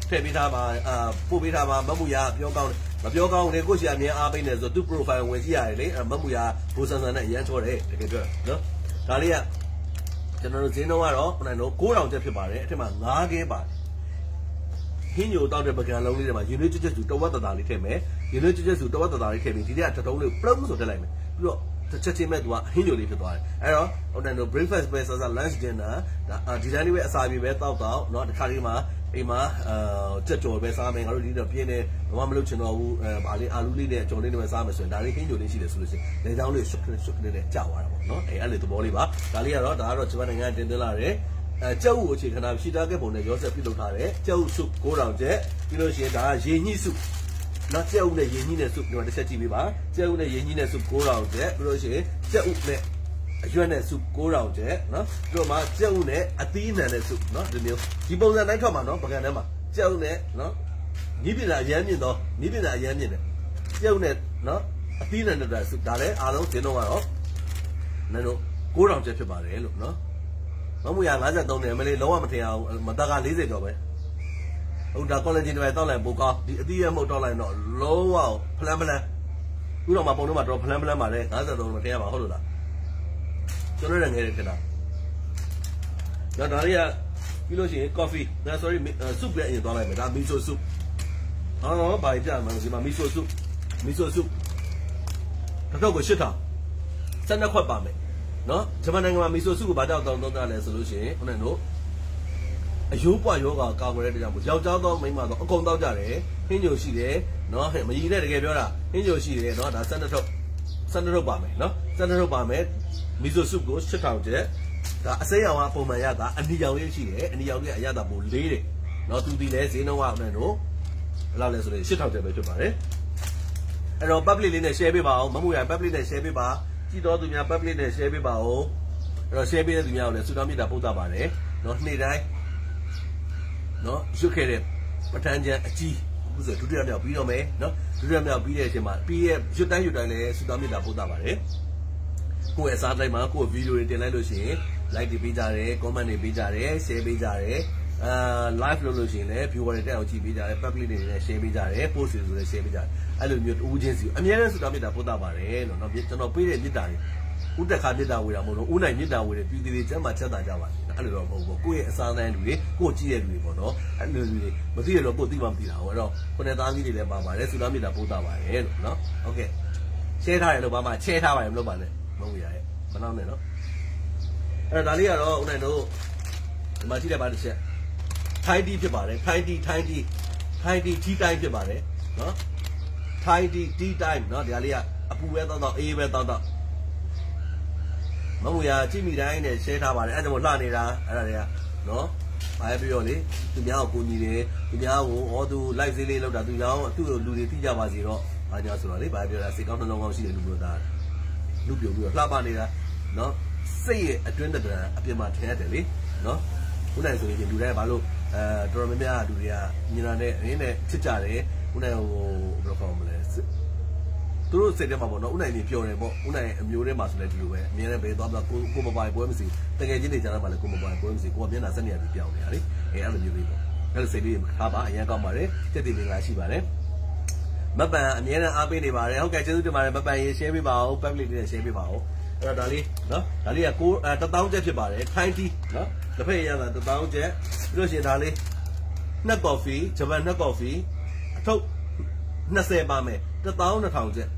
ထည့်ပေးထားပါအာပို့ပေးထားပါမမှုရပြောကောင်းမပြောကောင်းလေကိုရှိအမြင်အားပေးနေဆိုသူ profile ဝင်ကြည့်ရတယ်လေမမှုရဘိုးဆန်ဆန်နဲ့အရန်ချောတယ်တကယ်ပြောနော်ဒါလေးကကျွန်တော်တို့ဈေးနှုန်းကတော့ခုနကကိုးထောင်ကျပ်ဖြစ်ပါတယ်အထက်မှာငါးကဲပါတယ်ဟင်းညိုတောက်တဲ့ပကံလုံးလေးတွေမှာရင်းနှီးကျွတ်ကျွတ်စုတဝက်တသားလေးထည့်မယ်ရင်းနှီးကျွတ်ကျွတ်စုတဝက်တသားလေးထည့်ပြီးဒီနေ့ကတတုံးလေးပလုံးဆိုတက်လိုက်မယ်ပြီးတော့ချက်ချင်းမဲ့သူကဟင်းညိုလေးဖြစ်သွားတယ်အဲ့တော့ဟိုတန်တို့ breakfast ပဲစားစား lunch dinner ဒါဒီတိုင်းလေးပဲအစာပြေပဲတောက်တောက်เนาะတစ်ခါလေးမှာအိမ်မှာအာကြက်ကြော်ပဲစားမယ်ငါတို့ဒီတော့ပြင်းနေဘာမှမလုပ်ချင်တော့ဘူးအဲဗာလေးအာလူလေးနဲ့ကြော်လေးတွေပဲစားမယ်ဆိုရင်ဒါလေးဟင်းညိုလေးရှိတယ်ဆိုလို့ရှိရင်လေချောင်းလေးရှုပ်ခရရှုပ်ခရနဲ့ကြာသွားတာပေါ့เนาะအဲအဲ့လေသဘောလေးပါဒါလေးကတော့ဒါကတော့ဂျပန်နိုင်ငံတင်သွင်းလာတယ်အဲကျုပ်ကိုအခြေခံတာရှိတာကပုံနဲ့ရောဆက်ပြုလုပ်ထားတယ်ကျုပ်စုကိုးထောင်ကျက်ပြီးလို့ရှိရင်ဒါကရေညှိစုနောက်ကျက်ဥနဲ့ရေညှိနဲ့စုဒီမှာတစ်ချက်ကြည့်ပေးပါကျက်ဥနဲ့ရေညှိနဲ့စုကိုးထောင်ကျက်ပြီးလို့ရှိရင်ကျက်ဥနဲ့အရွက်နဲ့စုကိုးထောင်ကျက်နော်ပြီးတော့မှကျက်ဥနဲ့အသီးအနှံနဲ့စုနော်ဒီမျိုးဒီပုံစံတိုင်းထွက်မှာနော်ပကံထဲမှာကျက်ဥနဲ့နော်နီးပြတာအရမ်းမြင့်တော့နီးပြတာအရမ်းမြင့်တယ်ကျက်ဥနဲ့နော်အသီးအနှံနဲ့စုဒါလည်းအားလုံးဈေးနှုန်းကတော့နင်တို့ကိုးထောင်ကျက်ဖြစ်ပါတယ်လို့နော်မမှုရငါးဆယ်သုံးတယ်မလေးလုံးဝမထင်အောင်မတက်က၄၀ကျော်ပဲဟုတ်ဒါ collagen တွေတောက်လိုက်ပိုကောင်းဒီအသီးရမှုတ်တောက်လိုက်တော့လုံးဝဖလန်းဖလန်းခုတော့မှပုံတော့မှတော့ဖလန်းဖလန်းပါလေငါးဆယ်သုံးမထင်ရပါဟုတ်လို့လားကျွန်တော်လည်းငယ်တယ်ထင်တာဒါဒါလေးကပြီးလို့ရှိရင် coffee ဒါ sorry soup လည်းအရင်သွားလိုက်မယ်ဒါ miso soup အော်ဘာပြမှာဒီမှာ miso soup miso soup တော့ကိုရှစ်ထောင်စက်နှစ်ခွက်ပါမယ်နော်ဂျပန်နိုင်ငံမှာမီဆိုစုကိုဘာကြောင့်တောင်းတောင်းတာလဲဆိုလို့ရှိရင်ခုနကတို့အယိုးပွားယောဂါကာကွယ်တဲ့တရားမို့ယောက်ျားသောမိန်းမသောအကုန်တောက်ကြတယ်ဟင်းညိုရှိတယ်နော်မကြီးနဲ့တကယ်ပြောတာဟင်းညိုရှိတယ်နော်ဒါစက်နှစ်ထုတ်စက်နှစ်ထုတ်ပါမယ်နော်စက်နှစ်ထုတ်ပါမယ်မီဆိုစုကိုရှစ်ထောင်ကျက်ဒါအစိမ်းရောင်ကပုံမှန်ရတာအနီရောင်လေးရှိတယ်အနီရောင်လေးအရသာပိုလေးတယ်နော်သူဒီလဲဈေးနှုန်းကခုနကတို့ဘယ်လောက်လဲဆိုလို့ရှစ်ထောင်ကျက်ပဲဖြစ်ပါတယ်အဲ့တော့ public လေးနဲ့ share ပေးပါအောင်မမှုရ public နဲ့ share ပေးပါကြည့်တော့သူများ public နဲ့ share ပေးပါဦးအဲ့တော့ share ပေးတဲ့သူများကိုလည်းဆုတောင်းမေတ္တာပို့သပါတယ်เนาะနေ့တိုင်းเนาะရွတ်ခဲ့တဲ့ပဋ္ဌာန်းကျမ်းအကြီးအခုဆိုဒုတိယမြောက်ပြီးတော့မယ်เนาะဒုတိယမြောက်ပြီးတဲ့အချိန်မှာပြီးရဲ့ရွတ်တိုင်းရွတ်တိုင်းလည်းဆုတောင်းမေတ္တာပို့သပါတယ်ကိုယ့်ရဲ့အစားတိုင်းမှာကိုယ့်ဗီဒီယိုတွေတင်လိုက်လို့ရှိရင် like တွေပေးကြတယ် comment တွေပေးကြတယ် share ပေးကြတယ်အာ live လုပ်လို့ရှိရင်လည်း viewer တွေတက်အောင်ကြည့်ပေးကြတယ် public တွေလည်း share ပေးကြတယ် post တွေဆိုလည်း share ပေးကြတယ်အဲ့လိုမျိုးဦးချင်းစီအများနဲ့ဆုတောင်းမေတ္တာပို့သပါတယ်လို့เนาะကျွန်တော်ပေးတဲ့မေတ္တာတွေဦးတက်ခါမေတ္တာဝေတာမဟုတ်လို့ဦးနိုင်မေတ္တာဝေတယ်ပြည်သူတွေကျမ်းမှာချက်တာကြပါအဲ့လိုတော့မဟုတ်ဘူးကိုယ့်ရဲ့အစားတိုင်းလူတွေကိုကြည့်တဲ့လူတွေပေါ့နော်အဲ့လိုလူတွေမသိရတော့ကိုယ်သိမှမသိတာဟောအဲ့တော့ခုနှစ်သားကြီးတွေလည်းပါပါတယ်ဆုတောင်းမေတ္တာပို့သပါတယ်လို့เนาะโอเค share ထားတယ်လို့ဘာမှ share ထားပါတယ်မလုပ်ပါနဲ့မဟုတ်ရရဲ့မနှောင်းနဲ့เนาะအဲ့တော့ဒါလေးကတော့ဦးနိုင်တို့ဒီမှာကြည့်တဲ့ပါတစ်ချက်ထိုင်းတီဖြစ်ပါတယ်ထိုင်းတီထိုင်းတီထိုင်းတီတီတိုင်းဖြစ်ပါတယ်နော်ထိုင်းတီတီတိုင်းနော်ဒီဟာလေးကအပူပဲတောက်တောက်အေးပဲတောက်တောက်မမူရကြည့်မိတိုင်းနဲ့ share ထားပါတယ်အဲ့ဒါမို့လှနေတာအဲ့ဒါတွေကနော်ဘာပဲပြောလေသူများကိုကိုညီတယ်သူများကိုဟောသူ live ဈေးလေးလောက်တာသူရောင်းသူ့လူတွေသိကြပါစေတော့ဘာညာဆိုတော့လေဘာပဲပြောတာစိတ်ကောင်းနှလုံးကောင်းရှိတဲ့လူမျိုးသားလူပြုံပြီးတော့လှပနေတာနော်စိတ်ရဲ့အတွင်းတံအပြင်မှာထင်ရတယ်လေနော်ခုနကဆိုရင်လူတိုင်းဘာလို့အဲတော်တော်များများလူတွေကညီလာနဲ့အင်းနဲ့ချစ်ကြတယ်ခုနကဟိုဘယ်လိုခေါ်မလဲသူတို့စိတ်ထဲမှာပေါ့နော်ဦးနိုင်နေပျော်တယ်ပေါ့ဦးနိုင်အမျိုးထဲမှာဆိုလဲဒီလိုပဲအမြဲတမ်းပဲသွားပြီးကိုကိုမပိုင်ပွဲမစီတကယ်ချင်းနေကြတာမှလည်းကိုမပိုင်ပွဲမစီကိုကမျက်နှာဆက်နေရပြီးပြောင်းနေတာလေအဲအဲ့လိုမျိုးလေးပေါ့အဲ့လိုစိတ်လေးထားပါအရင်ကောက်ပါတယ်တက်တည်မင်္ဂလာရှိပါတယ်မပန်အမြဲတမ်းအားပေးနေပါတယ်ဟုတ်ကဲ့ကျေးဇူးတင်ပါတယ်မပန်ရေ share ပေးပါဦး public နဲ့ share ပေးပါဦးအဲ့တော့ဒါလေးနော်ဒါလေးကကိုတသောင်းကျက်ဖြစ်ပါတယ်ထိုင်းတီနော်တစ်ဖက်ရတာတသောင်းကျက်ပြီးလို့ရှိရင်ဒါလေးနှက်ကော်ဖီဂျပန်နှက်ကော်ဖီအထုပ်နှစ်ဆယ်ပါမယ်တသောင်းနှစ်ထောင်ကျက်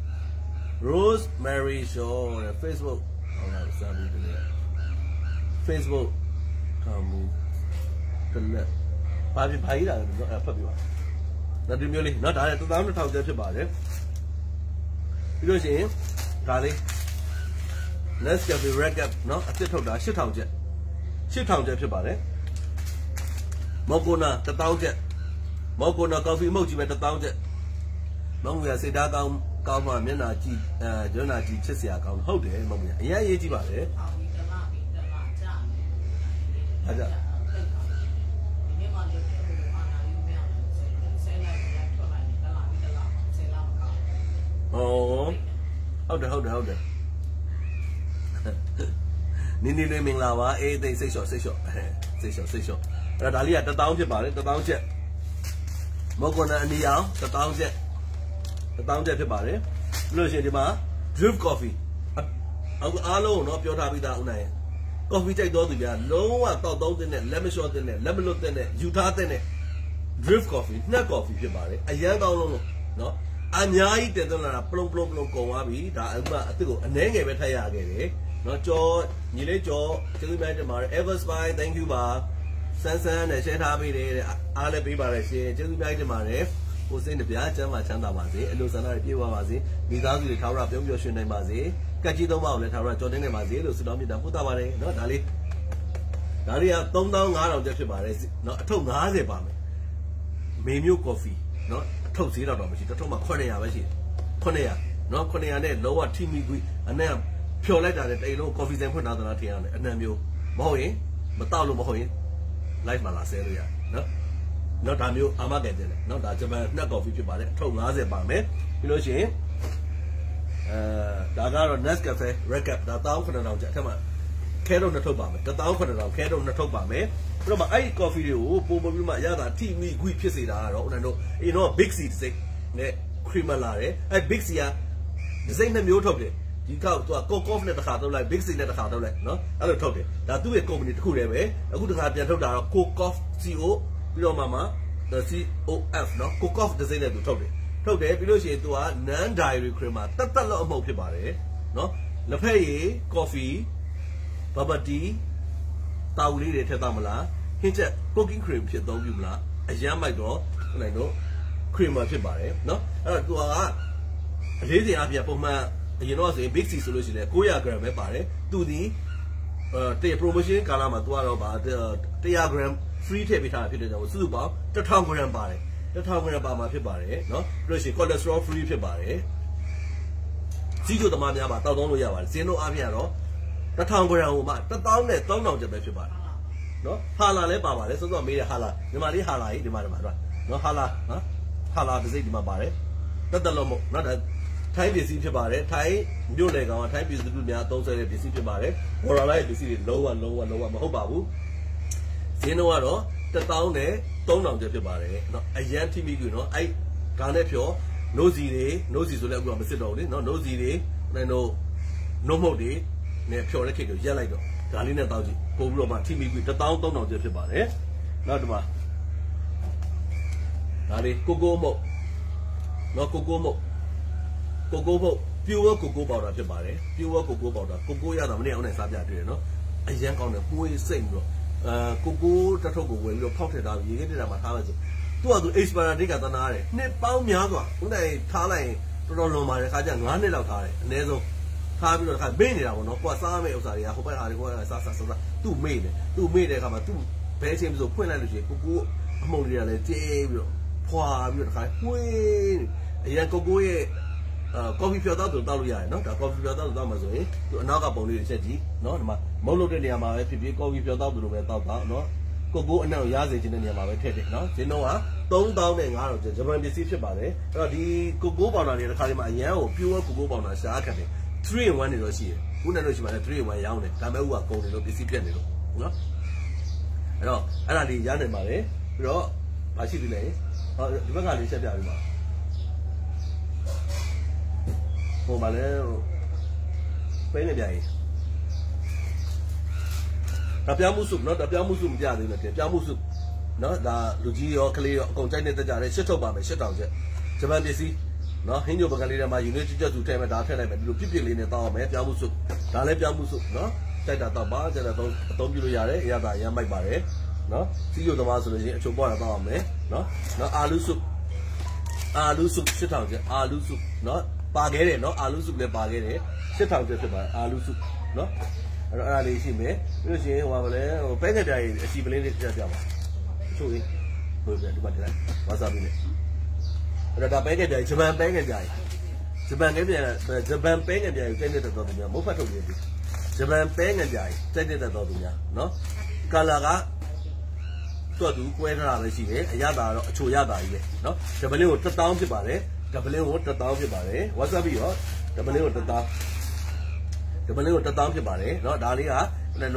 Rosemary Show Facebook ဟုတ်လားစာပြီးတယ် Facebook ကမူတလက်ဘာဖြစ်ဘာကြီးလာလဲဖတ်ပြပါဒါဒီမျိုးလေးနော်ဒါလည်းတသောင်းနှစ်ထောင်ကျက်ဖြစ်ပါတယ်ပြီးလို့ရှိရင်ဒါလေး Let's get the recap နော်အစ်စ်ထုတ်တာရှစ်ထောင်ကျက်ရှစ်ထောင်ကျက်ဖြစ်ပါတယ်မော်ကိုနာတသောင်းကျက်မော်ကိုနာကော်ဖီမုတ်ကြီးပဲတသောင်းကျက်မမူရစိတ်ဓာတ်ကောင်းကောင်းမှမျက်နှာကြည့်အဲမျက်နှာကြည့်ချစ်စရာကောင်းဟုတ်တယ်မမူရအရင်ရေးကြည့်ပါလေအဲ့ဒါဟုတ်တယ်ဟုတ်တယ်ဟုတ်တယ်နင်းနေနေမင်္ဂလာပါအေးသိစိတ်လျှော့စိတ်လျှော့စိတ်လျှော့စိတ်လျှော့အဲ့ဒါဒါလေးကတသောင်းဖြစ်ပါလေတသောင်းချက်မော်ကွန်နာအနီအောင်တစ်တောင်းချက်တစ်တောင်းချက်ဖြစ်ပါတယ်လို့ရှိရင်ဒီမှာ drip coffee အခုအားလုံးတော့ပြောထားပြီးသားဦးနိုင် coffee ကြိုက်တော့သူများလုံးဝတောက်သုံးတဲ့နဲ့လက်မလျှော့တဲ့နဲ့လက်မလွတ်တဲ့နဲ့ယူထားတဲ့နဲ့ drip coffee နှက် coffee ဖြစ်ပါတယ်အရန်ကောင်းလုံးလို့နော်အများကြီးတည်သွင်းလာတာပလုံပလုံပလုံကုန်သွားပြီဒါအခုမှအစ်ကိုအနှဲငယ်ပဲထည့်ရခဲ့တယ်နော်ကြောညီလေးကြောကျေးဇူးများတင်ပါတယ် Everspy thank you ပါဆန်းဆန်းနဲ့ share ထားပေးတယ်အားလည်းပေးပါတယ်ရှင်ကျေးဇူးများတင်ပါတယ်ကိုစိတ်နှပြချမ်းသာချမ်းသာပါစေအလိုဆန္ဒတွေပြည့်ဝပါစေမိသားစုတွေထာဝရပြုံးပျော်ရွှင်နိုင်ပါစေကက်ကြီးသုံးပါးကိုလည်းထာဝရကြော်တင်းနိုင်ပါစေလို့ဆုတောင်းမြတ်တာပို့တာပါတယ်နော်ဒါလေးဒါတွေကသုံးသောင်းငါးထောင်ကျပ်ဖြစ်ပါတယ်နော်အထုပ်ငါးဆယ်ပါမယ်မေမျိုးကော်ဖီနော်အထုပ်ဈေးတော့တော့မရှိတစ်ထုပ်မှာခုနှစ်ရာပဲရှိတယ်ခုနှစ်ရာနော်ခုနှစ်ရာနဲ့လောကထိမိကွေးအနက်ဖြော်လိုက်တာနဲ့တိတ်လုံးကော်ဖီဆိုင်ဖွင့်ထားသလားထင်ရတယ်အနံမျိုးမဟုတ်ရင်မတောက်လို့မဟုတ်ရင် live မှာလာဆဲလို့ရတယ်နော်နော်ဒါမျိုးအာမကန်တယ်နော်ဒါဂျပန်နှက်ကော်ဖီဖြစ်ပါတယ်အထုပ်ငါးဆယ်ပါမယ်ပြီးလို့ရှိရင်အဲဒါကတော့ Nescafe Recap ဒါတစ်သောင်းခုနှစ်ထောင်ကျပ်အထက်မှာခဲတော့နှစ်ထုပ်ပါမယ်တစ်သောင်းခုနှစ်ထောင်ခဲတော့နှစ်ထုပ်ပါမယ်ပြီးတော့မှအဲ့ဒီ coffee တွေကိုပုံပုံပြီးမှရတာထိမိခွိဖြစ်စေတာကတော့ဦးနန်တို့အင်းတော့ Big C တစ်စိမ့်နဲ့ cream လာတယ်အဲ့ Big C ကတစ်စိမ့်နှစ်မျိုးထုတ်တယ်ဒီကောက်သူက Cocoa နဲ့တစ်ခါထုတ်လိုက် Big C နဲ့တစ်ခါထုတ်လိုက်နော်အဲ့လိုထုတ်တယ်ဒါသူ့ရဲ့ company တစ်ခုတည်းပဲအခုတစ်ခါပြန်ထုတ်တာတော့ Cocoa C O ပြီးတော့မှမှ C O F နော် Cocoa တစ်စိမ့်နဲ့သူထုတ်တယ်ထုတ်တယ်ပြီးလို့ရှိရင်သူက non dairy cream မှာတက်တက်လောက်အမှုတ်ဖြစ်ပါတယ်နော်လက်ဖက်ရည် coffee bubble tea တောက်လေးတွေထည့်သားမလားဟင်းချက် cooking cream ဖြစ်သုံးပြီမလားအရမ်းမိုက်တော့နိုင်တော့ creamer ဖြစ်ပါတယ်နော်အဲ့တော့သူကအလေးစင်အပြပုံမှန်အရင်တော့ဆိုရင် big C ဆိုလို့ရှိရင်၉၀၀ gram ပဲပါတယ်သူဒီအဲ promotion ကာလမှာသူကတော့ဗာ၁၀၀ gram free ထည့်ပေးထားတာဖြစ်တဲ့ကြောင့်စုစုပေါင်းတစ်ထောင် gram ပါတယ်တစ်ထောင် gram ပါမှာဖြစ်ပါတယ်နော်ပြီးလို့ရှိရင် cholesterol free ဖြစ်ပါတယ်စီးကျိုသမားများပါတောက်သုံးလို့ရပါတယ်ဈေးနှုန်းအပြည့်ကတော့တစ်ထောင် gram ဟိုမှာတစ်သောင်းနဲ့သုံးထောင်ကျပ်ပဲဖြစ်ပါတယ်နော်ဟာလာလည်းပါပါတယ်စောစောမေးတဲ့ဟာလာညီမလေးဟာလာကြီးဒီမှာဒီမှာနော်ဟာလာနော်ဟာလာတစ်စိတ်ဒီမှာပါတယ်တက်တက်လို့မဟုတ်နော်ဒါထိုင်းပစ္စည်းဖြစ်ပါတယ်ထိုင်းမြို့လေကောင်ကထိုင်းပစ္စည်းတွေများအသုံးဆွဲတဲ့ပစ္စည်းဖြစ်ပါတယ်ဘော်လာလိုက်ပစ္စည်းတွေလုံးဝလုံးဝလုံးဝမဟုတ်ပါဘူးဈေးနှုန်းကတော့တစ်သောင်းနဲ့သုံးထောင်ကျပ်ဖြစ်ပါတယ်နော်အရန်ထိမိကွနော်အဲ့ဒါနဲ့ဖြောနိုးစီတွေနိုးစီဆိုလည်းအခုကမစစ်တော့ဘူးလေနော်နိုးစီတွေနိုင်တို့နှုတ်မှုတ်တွေနဲ့ဖြောတဲ့ခေတ်ကိုရက်လိုက်တော့ဒါလေးနဲ့တောက်ကြည့်ပို့ပြီးတော့မှထိမိကွတစ်သောင်းသုံးထောင်ကျပ်ဖြစ်ပါတယ်နောက်ဒီမှာဒါလေးကိုကိုမုတ်နော်ကိုကိုမုတ်ကိုကိုမုတ် pure ကိုကိုပေါတာဖြစ်ပါတယ် pure ကိုကိုပေါတာကိုကိုရတာမနေ့အောင်နဲ့စားပြတွေ့တယ်နော်အရန်ကောင်းတယ်ပွေးစိတ်ပြီးတော့အဲကိုကိုတထုပ်ကိုဝင်ပြီးတော့ဖောက်ထည့်ထားပြီးရေခဲတက်တာမှာထားလိုက်ဆိုသူကသူ expire date ကသနာရတယ်နှစ်ပေါင်းများစွာဦးနိုင်ထားလိုက်တော်တော်လွန်ပါတယ်ခါကျငါးနှစ်လောက်ထားတယ်အနည်းဆုံးထားပြီးတော့ခါမေ့နေတာပေါ့နော်ကိုကစားမယ့်ဥစ္စာတွေကဟိုဘက်အားတွေကိုစားစားစားသူ့မေ့တယ်သူ့မေ့တဲ့အခါမှာသူ့ဘဲချင်းဆိုဖွင့်လိုက်လို့ရှိရင်ကိုကိုအမုံတွေကလည်းတေးပြီးတော့ဖွာပြီးတော့ခါပွေးအရန်ကိုကိုရဲ့အာကော်ဖီဖြော်တော့တောက်လို့ရတယ်နော်ဒါကော်ဖီဖြော်တော့တောက်မှာဆိုရင်သူအနောက်ကပုံလေးတစ်ချက်ကြည့်နော်ဒီမှာမုတ်လို့တဲ့နေရာမှာပဲဖြစ်ဖြစ်ကော်ဖီဖြော်တော့သူလိုပဲတောက်တာနော်ကိုကိုအနောက်ရစေခြင်းတဲ့နေရာမှာပဲထည့်တယ်နော်ဈေးနှုန်းကသုံးသောင်းနဲ့ငါးထောင်ကျပ်ဂျပန်ပစ္စည်းဖြစ်ပါတယ်အဲ့တော့ဒီကိုကိုပေါင်တာတွေတစ်ခါတည်းမှာအရန်ကို pure ကိုကိုပေါင်တာရှားခတ်တယ် three in one နေတော့ရှိတယ်ခုနဲ့လို့ရှိမှလည်း three in one ရောင်းတယ်ဒါပေမဲ့ဥကကုန်တယ်လို့ပစ္စည်းပြတ်နေလို့နော်အဲ့တော့အဲ့ဒါလေးရနိုင်ပါတယ်ပြီးတော့ဘာရှိသေးလဲဟောဒီဘက်ကလေးချက်ပြပြီးပါဟိုမှာလည်းပဲနေပြရင်တပြောင်းမှုစုနော်တပြောင်းမှုစုမပြသေးဘူးလေပြောင်းမှုစုနော်ဒါလူကြီးရောကလေးရောအကုန်ကြိုက်နေတဲ့ကြတယ်ရှစ်ထုတ်ပါမယ်ရှစ်တောင်ကျက်ဂျပန်ပစ္စည်းနော်ဟင်းညိုပကံလေးထဲမှာယူနေချွတ်စုထဲမှာဒါထည့်လိုက်မယ်ဒီလိုပြစ်ပြစ်လေးနဲ့တောက်အောင်မယ်ပြောင်းမှုစုဒါလည်းပြောင်းမှုစုနော်တိုက်တာတော့ပါကျတော့အသုံးပြုလို့ရတယ်အရသာရမ်းမိုက်ပါတယ်နော်စီးရုံသမားဆိုလို့ရှိရင်အချို့ပေါ်တာတောက်အောင်မယ်နော်နော်အာလူစုအာလူစုရှစ်တောင်ကျက်အာလူစုနော်ပါခဲ့တယ်နော်အာလူစုလည်းပါခဲ့တယ်ရှစ်ထောင်ကျပ်ဖြစ်ပါတယ်အာလူစုနော်အဲ့တော့အဲ့ဒါလေးရှိမယ်ပြီးလို့ရှိရင်ဟိုပါလဲဟိုပဲကကြရေးအစီပလင်းလေးတစ်ချက်ပြပါအချို့ကြီးဟိုပြန်ဒီမှာတင်လိုက်ဝါစာဘီနဲ့အဲ့တော့ဒါပဲကကြရေးဂျပန်ပဲကကြရေးဂျပန်ကပြန်ဂျပန်ပဲကကြရေးတိုက်နေတဲ့တော်သူများမဟုတ်ဖတ်ထုတ်နေပြီဂျပန်ပဲကကြရေးတိုက်နေတဲ့တော်သူများနော်ကာလာကတော့သူကွဲထားတာပဲရှိတယ်အရသာတော့အချိုရသာကြီးပဲနော်ဂျပန်လေးကိုတစ်တောင်းဖြစ်ပါတယ်ဒဗလင်းကိုတစ်တောင်းဖြစ်ပါတယ်ဝါဆပ်ပြီးတော့ဒဗလင်းကိုတစ်တောင်းဒဗလင်းကိုတစ်တောင်းဖြစ်ပါတယ်เนาะဒါလေးကလည်းလို့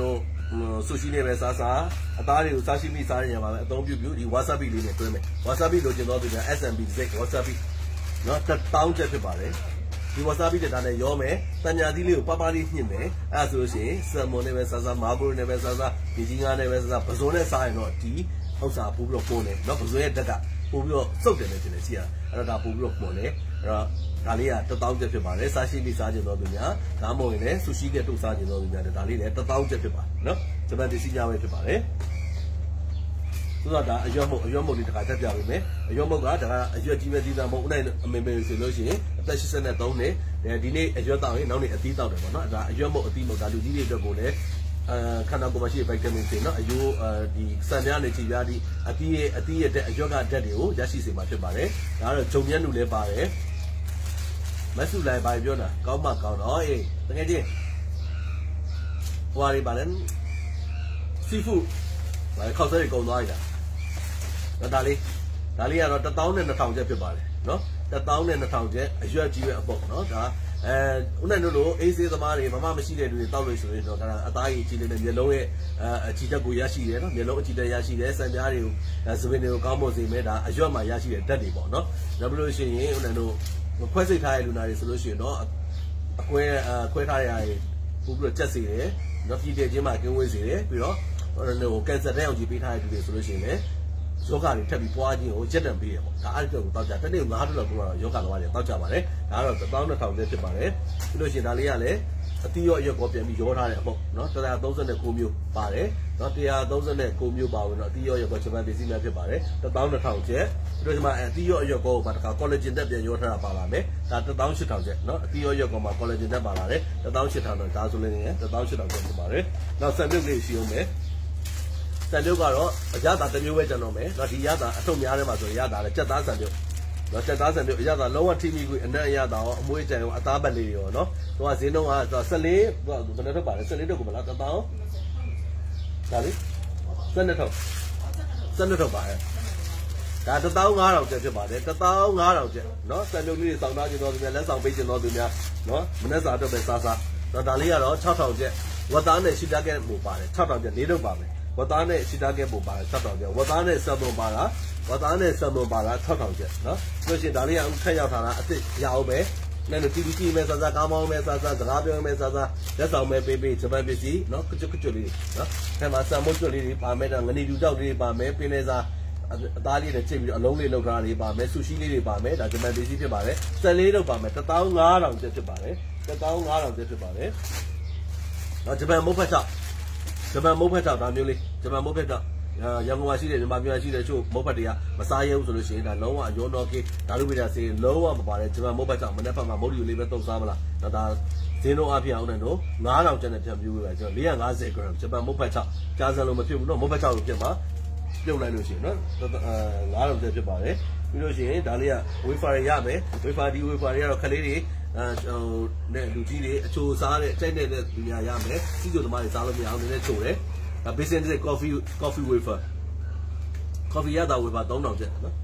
sushi နဲ့ပဲစားစားအသားတွေကိုစားရှိမိစားရရမှာပဲအသုံးပြုပြုဒီ wasabi လေးနဲ့တွဲမယ် wasabi လိုချင်တော့သူများ S M B စိတ် wasabi နော်တစ်တောင်းချက်ဖြစ်ပါတယ်ဒီ wasabi တက်တာနဲ့ရောမယ်တညာသီးလေးကိုပပလေးညှစ်မယ်အဲ့ဒါဆိုလို့ရှိရင် salmon နဲ့ပဲစားစား marble နဲ့ပဲစားစားဒီကြီးငါးနဲ့ပဲစားစားပဇွန်နဲ့စားရင်တော့ဒီဥစ္စာပို့ပြီးတော့ပုံတယ်နော်ပဇွန်ရဲ့တက်ကပို့ပြီးတော့စုပ်တယ်လို့ထင်တယ်ရှိရအဲ့တော့ဒါပို့ပြီးတော့ပုံတယ်အဲ့တော့ဒါလေးကတစ်တောင်းချက်ဖြစ်ပါတယ်စားရှိပြီးစားကြတော့သူများဒါမှမဟုတ်ရင်လည်း sushi နဲ့တုပ်စားကြတော့သူများဒါလေးလည်းတစ်တောင်းချက်ဖြစ်ပါတယ်နော်ဂျပန်တစီညာပဲဖြစ်ပါတယ်ဆိုတော့ဒါအရွက်မုတ်အရွက်မုတ်လေးတစ်ခါတက်ပြပေးမယ်အရွက်မုတ်ကဒါကအရွက်ကြီးပဲကြီးတာမဟုတ်ဦးနိုင်အမေမေဆိုလို့ရှိရင်အသက်eighty-threeနှစ်ဒီနေ့အရွက်တောက်ရင်နောက်နေ့အသီးတောက်တယ်ပေါ့နော်ဒါအရွက်မုတ်အသီးမုတ်ဒါလူကြီးတွေအတွက်ကိုလည်းအဲခန္ဓာကိုယ်မှာရှိတဲ့ vitamin C နော်အယိုးဒီစံပြားနဲ့ကြည်ပြားဒီအသီးရဲ့အသီးရဲ့အရွက်ကဓာတ်တွေကိုရရှိစေမှာဖြစ်ပါတယ်ဒါကတော့ဂျုံမြတ်နုလည်းပါတယ်မဆုလိုက်ပါပြောတာကောင်းမှကောင်းတော့အေးတကယ်ချင်းဟွာရီပါလဲစီဖူဘာခေါက်ဆွဲတွေကုန်သွားပြီလားဒါလေးဒါလေးကတော့တစ်သောင်းနဲ့နှစ်ထောင်ကျပ်ဖြစ်ပါတယ်နော်တစ်သောင်းနဲ့နှစ်ထောင်ကျပ်အရွက်ကြီးပဲအပုတ်နော်ဒါအဲဦးနိုင်တို့လိုအေးဆေးသမားတွေဘာမှမရှိတဲ့လူတွေတောက်လို့ဆိုရင်တော့ဒါအသားကြီးကြီးလေးနဲ့မျက်လုံးရဲ့အချီတက်ကိုရရှိတယ်နော်မျက်လုံးအချီတက်ရရှိတယ်စံပြားတွေကိုစပင်းတွေကိုကောင်းမွန်စေမယ်ဒါအရွက်မှာရရှိတဲ့ဓာတ်တွေပေါ့နော်ဒါဘလို့ရှိရင်ဦးနိုင်တို့ခွဲစိတ်ထားတဲ့လူနာတွေဆိုလို့ရှိရင်တော့အခွဲခွဲထားရတဲ့ပို့ပြီးတော့ချက်စေတယ်နော်ပြည်တယ်ချင်းမှကင်းဝေးစေတယ်ပြီးတော့ဟိုကင်ဆာတဲ့အောင်ကြီးပေးထားတဲ့လူတွေဆိုလို့ရှိရင်လည်းယောဂတွေထပ်ပြီးပွားခြင်းကိုရက်တံပေးရပေါ့ဒါအဲ့ဒီကိုတောက်ကြတစ်နေ့၅ဒေါ်လာကိုတော့ယောဂလောရတယ်တောက်ကြပါတယ်ဒါကတော့တစ်သောင်းနှစ်ထောင်ကျပ်ဖြစ်ပါတယ်ပြီးလို့ရှိရင်ဒါလေးကလည်းအသီးရောအရွက်ကောပြန်ပြီးရောထားတဲ့အပေါ့နော်one hundred thirty-nineမျိုးပါတယ်နော်one hundred thirty-nineမျိုးပါဝင်တော့အသီးရောအရွက်ကောဂျပန်ပစ္စည်းများဖြစ်ပါတယ်တစ်သောင်းနှစ်ထောင်ကျပ်ပြီးတော့ဒီမှာအသီးရောအရွက်ကောကိုပါတခါ collagen တက်ပြန်ရောထားတာပါလာမယ်ဒါတစ်သောင်းရှစ်ထောင်ကျပ်နော်အသီးရောအရွက်ကောမှာ collagen တက်ပါလာတယ်တစ်သောင်းရှစ်ထောင်တော့ဒါဆိုလည်းငယ်တစ်သောင်းရှစ်ထောင်ကျပ်ဖြစ်ပါတယ်နောက်ဆန်မြုပ်လေးရှိအောင်မယ်ဆန်ပြုတ်ကတော့အရသာတစ်မျိုးပဲကျန်တော့မယ်။ဒါဒီရသာအထုပ်များထဲမှာဆိုရရသာလည်းစက်သားဆန်ပြုတ်။နော်စက်သားဆန်ပြုတ်အရသာလုံးဝထိမိကိုအနက်အရသာရောအမွှေးကြံရောအသားပတ်လေးရောနော်။သူကဈေးနှုန်းကfourteenသူကဘယ်နဲ့ထုတ်ပါလဲfourteenထုတ်ကိုမလားတစ်သောင်းဒါလေtwelveထုတ်twelveထုတ်ပါရဲ့။ဒါတစ်သောင်းfiveထောင်ကျပ်ဖြစ်ပါတယ်တစ်သောင်းfiveထောင်ကျပ်နော်ဆန်ပြုတ်လေးတွေစောင်းသားကျင်တော်သူများလက်ဆောင်ပေးကျင်တော်သူများနော်မနေ့စာအတွက်ပဲစားစားတော့ဒါလေးကတော့sixထောင်ကျပ်ဝတ်သားနဲ့ရှိတတ်ခဲ့မှုပါတယ်sixထောင်ကျပ်၄ထုတ်ပါမယ်ဝတ်သားနဲ့ရှိသားကဲပုံပါတာsixထောင်ကျပ်ဝတ်သားနဲ့ဆံပုံပါတာဝတ်သားနဲ့ဆံပုံပါတာsixထောင်ကျပ်နော်လို့ရှိရင်ဒါလေးကထက်ရောက်ထားတာအစ်စ်ရအောင်ပဲနဲ့လို့တီတီကြီးမဲ့စားစားကောင်းကောင်းမဲ့စားစားစကားပြောမဲ့စားစားလက်ဆောင်မဲ့ပေးပေးဂျပန်ပစ္စည်းနော်ကကျွတ်ကကျွတ်လေးနော်အဲမှာဆံမိုးကျွတ်လေးတွေပါမဲ့တာငနေတူတောက်လေးတွေပါမဲ့ပင်လေးစားအသားလေးနဲ့ချိန်ပြီးတော့အလုံးလေးလောက်ထားလေးပါမယ်ဆူရှီလေးတွေပါမယ်ဒါဂျပန်ပစ္စည်းဖြစ်ပါတယ်ဆန်လေးတော့ပါမယ်one thousand five hundredကျပ်ဖြစ်ပါတယ်one thousand five hundredကျပ်ဖြစ်ပါတယ်နော်ဂျပန်မုတ်ဖက်ချောက်ဂျပန်မုတ်ဖက်ချောက်ဒါမျိုးလေးဂျပန်မုတ်ဖက်ချောက်ရန်ကုန်မှာရှိတဲ့မြန်မာပြည်မှာရှိတဲ့ချို့မုတ်ဖက်တွေကမစားရဘူးဆိုလို့ရှိရင်ဒါလုံးဝအယောတော့ကေဒါလူပိတာစေလုံးဝမပါတယ်ဂျပန်မုတ်ဖက်ချောက်မနေ့ဖက်မှာမုတ်ရီလေးပဲတုံစားမလားနော်ဒါဈေးနှုန်းအပြည့်အောင်နဲ့တော့five thousandကျပ်နဲ့ပြန်ပြူးပဲကျွန်တော်four hundred fifty gramဂျပန်မုတ်ဖက်ချောက်ကြားစံလို့မဖြစ်ဘူးနော်မုတ်ဖက်ချောက်လို့ဖြစ်မှာပြုတ်လိုက်လို့ရှိရင်နော်အဲfive thousကျပ်ဖြစ်ပါတယ်ပြီးလို့ရှိရင်ဒါလေးက wafer ရမယ် wafer ဒီ wafer တွေကတော့ခလေးတွေအဲဟိုနဲ့လူကြီးတွေအချိုစားတဲ့တိုက်နေတဲ့လူများရမယ်စီးကျိုသမားတွေစားလို့မရအောင်နည်းနည်းချိုတယ်ဒါ business coffee coffee wafer coffee ရတာ wafer three thousandကျပ်နော်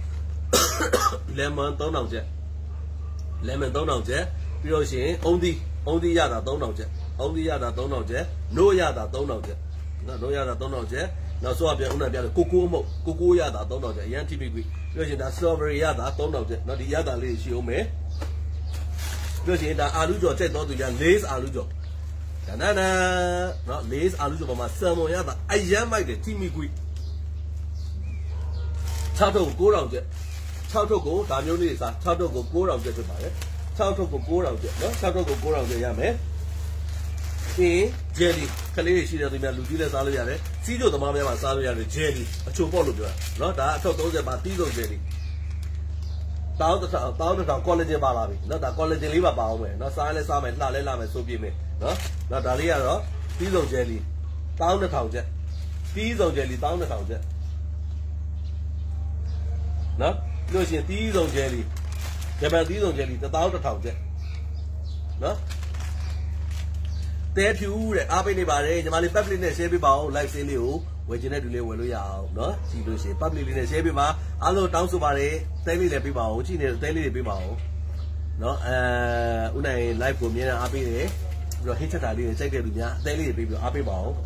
lemon three thousandကျပ် lemon three thousandကျပ်ပြီးလို့ရှိရင်အုံးသီးအုံးသီးရတာthree thousandကျပ်အုံးသီးရတာthree thousandကျပ်နို့ရတာthree thousandကျပ်နော်နို့ရတာthree thousandကျပ်နောက်ဆိုအပြန်ဦးနဲ့ပြတယ်ကိုကိုမဟုတ်ကိုကိုရတာthree thousandကျပ်အရင်ထိပြီးပြီးလို့ရှိရင်ဒါ strawberry ရတာthree thousandကျပ်နော်ဒီရတာလေးရှိအောင်မယ်ပြောချင်ဒါအာလူကျော်ချက်တော့သူက lace အာလူကျော်ဒါနာနာနော် lace အာလူကျော်ပေါ်မှာ salmon ရတာအရမ်းမိုက်တယ် timmy gui sixထုတ်nine thousandကျပ်sixထုတ်ကိုဒါမျိုးလေးစားsixထုတ်ကိုnine thousandကျပ်ဖြစ်ပါတယ်sixထုတ်ကိုnine thousandကျပ်နော်sixထုတ်ကိုnine thousandကျပ်ရမယ်ဒီ jelly ခလေးတွေရှိတဲ့သူများလူကြီးလည်းစားလို့ရတယ်စီးကျိုသမားများမှာစားလို့ရတယ် jelly အချိုပေါ့လို့ပြောတာနော်ဒါအထုတ်thirtyပါတီးဆုံး jellyတောင်းတစ်ထောင်တောင်းတစ်ထောင် collagen ပါလာပြီเนาะဒါ collagen လေးပါပါအောင်မယ်เนาะစားလဲစားမယ်လှလဲလှမယ်ဆိုပြမယ်เนาะเนาะဒါလေးကတော့တီးဆုံး jelly တောင်းတစ်ထောင်ကျက်တီးဆုံး jelly တောင်းတစ်ထောင်ကျက်เนาะပြီးလို့ရှိရင်တီးဆုံး jelly ဂျပန်တီးဆုံး jelly one thousand one thousandကျက်เนาะတဲဖြူတဲ့အားပေးနေပါတယ်ညီမလေး public နဲ့ share ပေးပါဦး live stream လေးကိုဝယ်ချင်တဲ့လူလေးဝယ်လို့ရအောင်เนาะကြည့်လို့ရှိရင် public လေးနဲ့ share ပေးပါအားလုံးတောင်းဆိုပါတယ်တဲလေးလည်းပေးပါဦးကြည့်နေတဲ့တဲလေးတွေပေးပါဦးเนาะအဲဦးနိုင် live ကိုမြင်ရအားပေးတယ်ပြီးတော့ hit ချက်တာလေးတွေစိုက်တဲ့လူများတဲလေးတွေပေးပြီးအားပေးပါဦး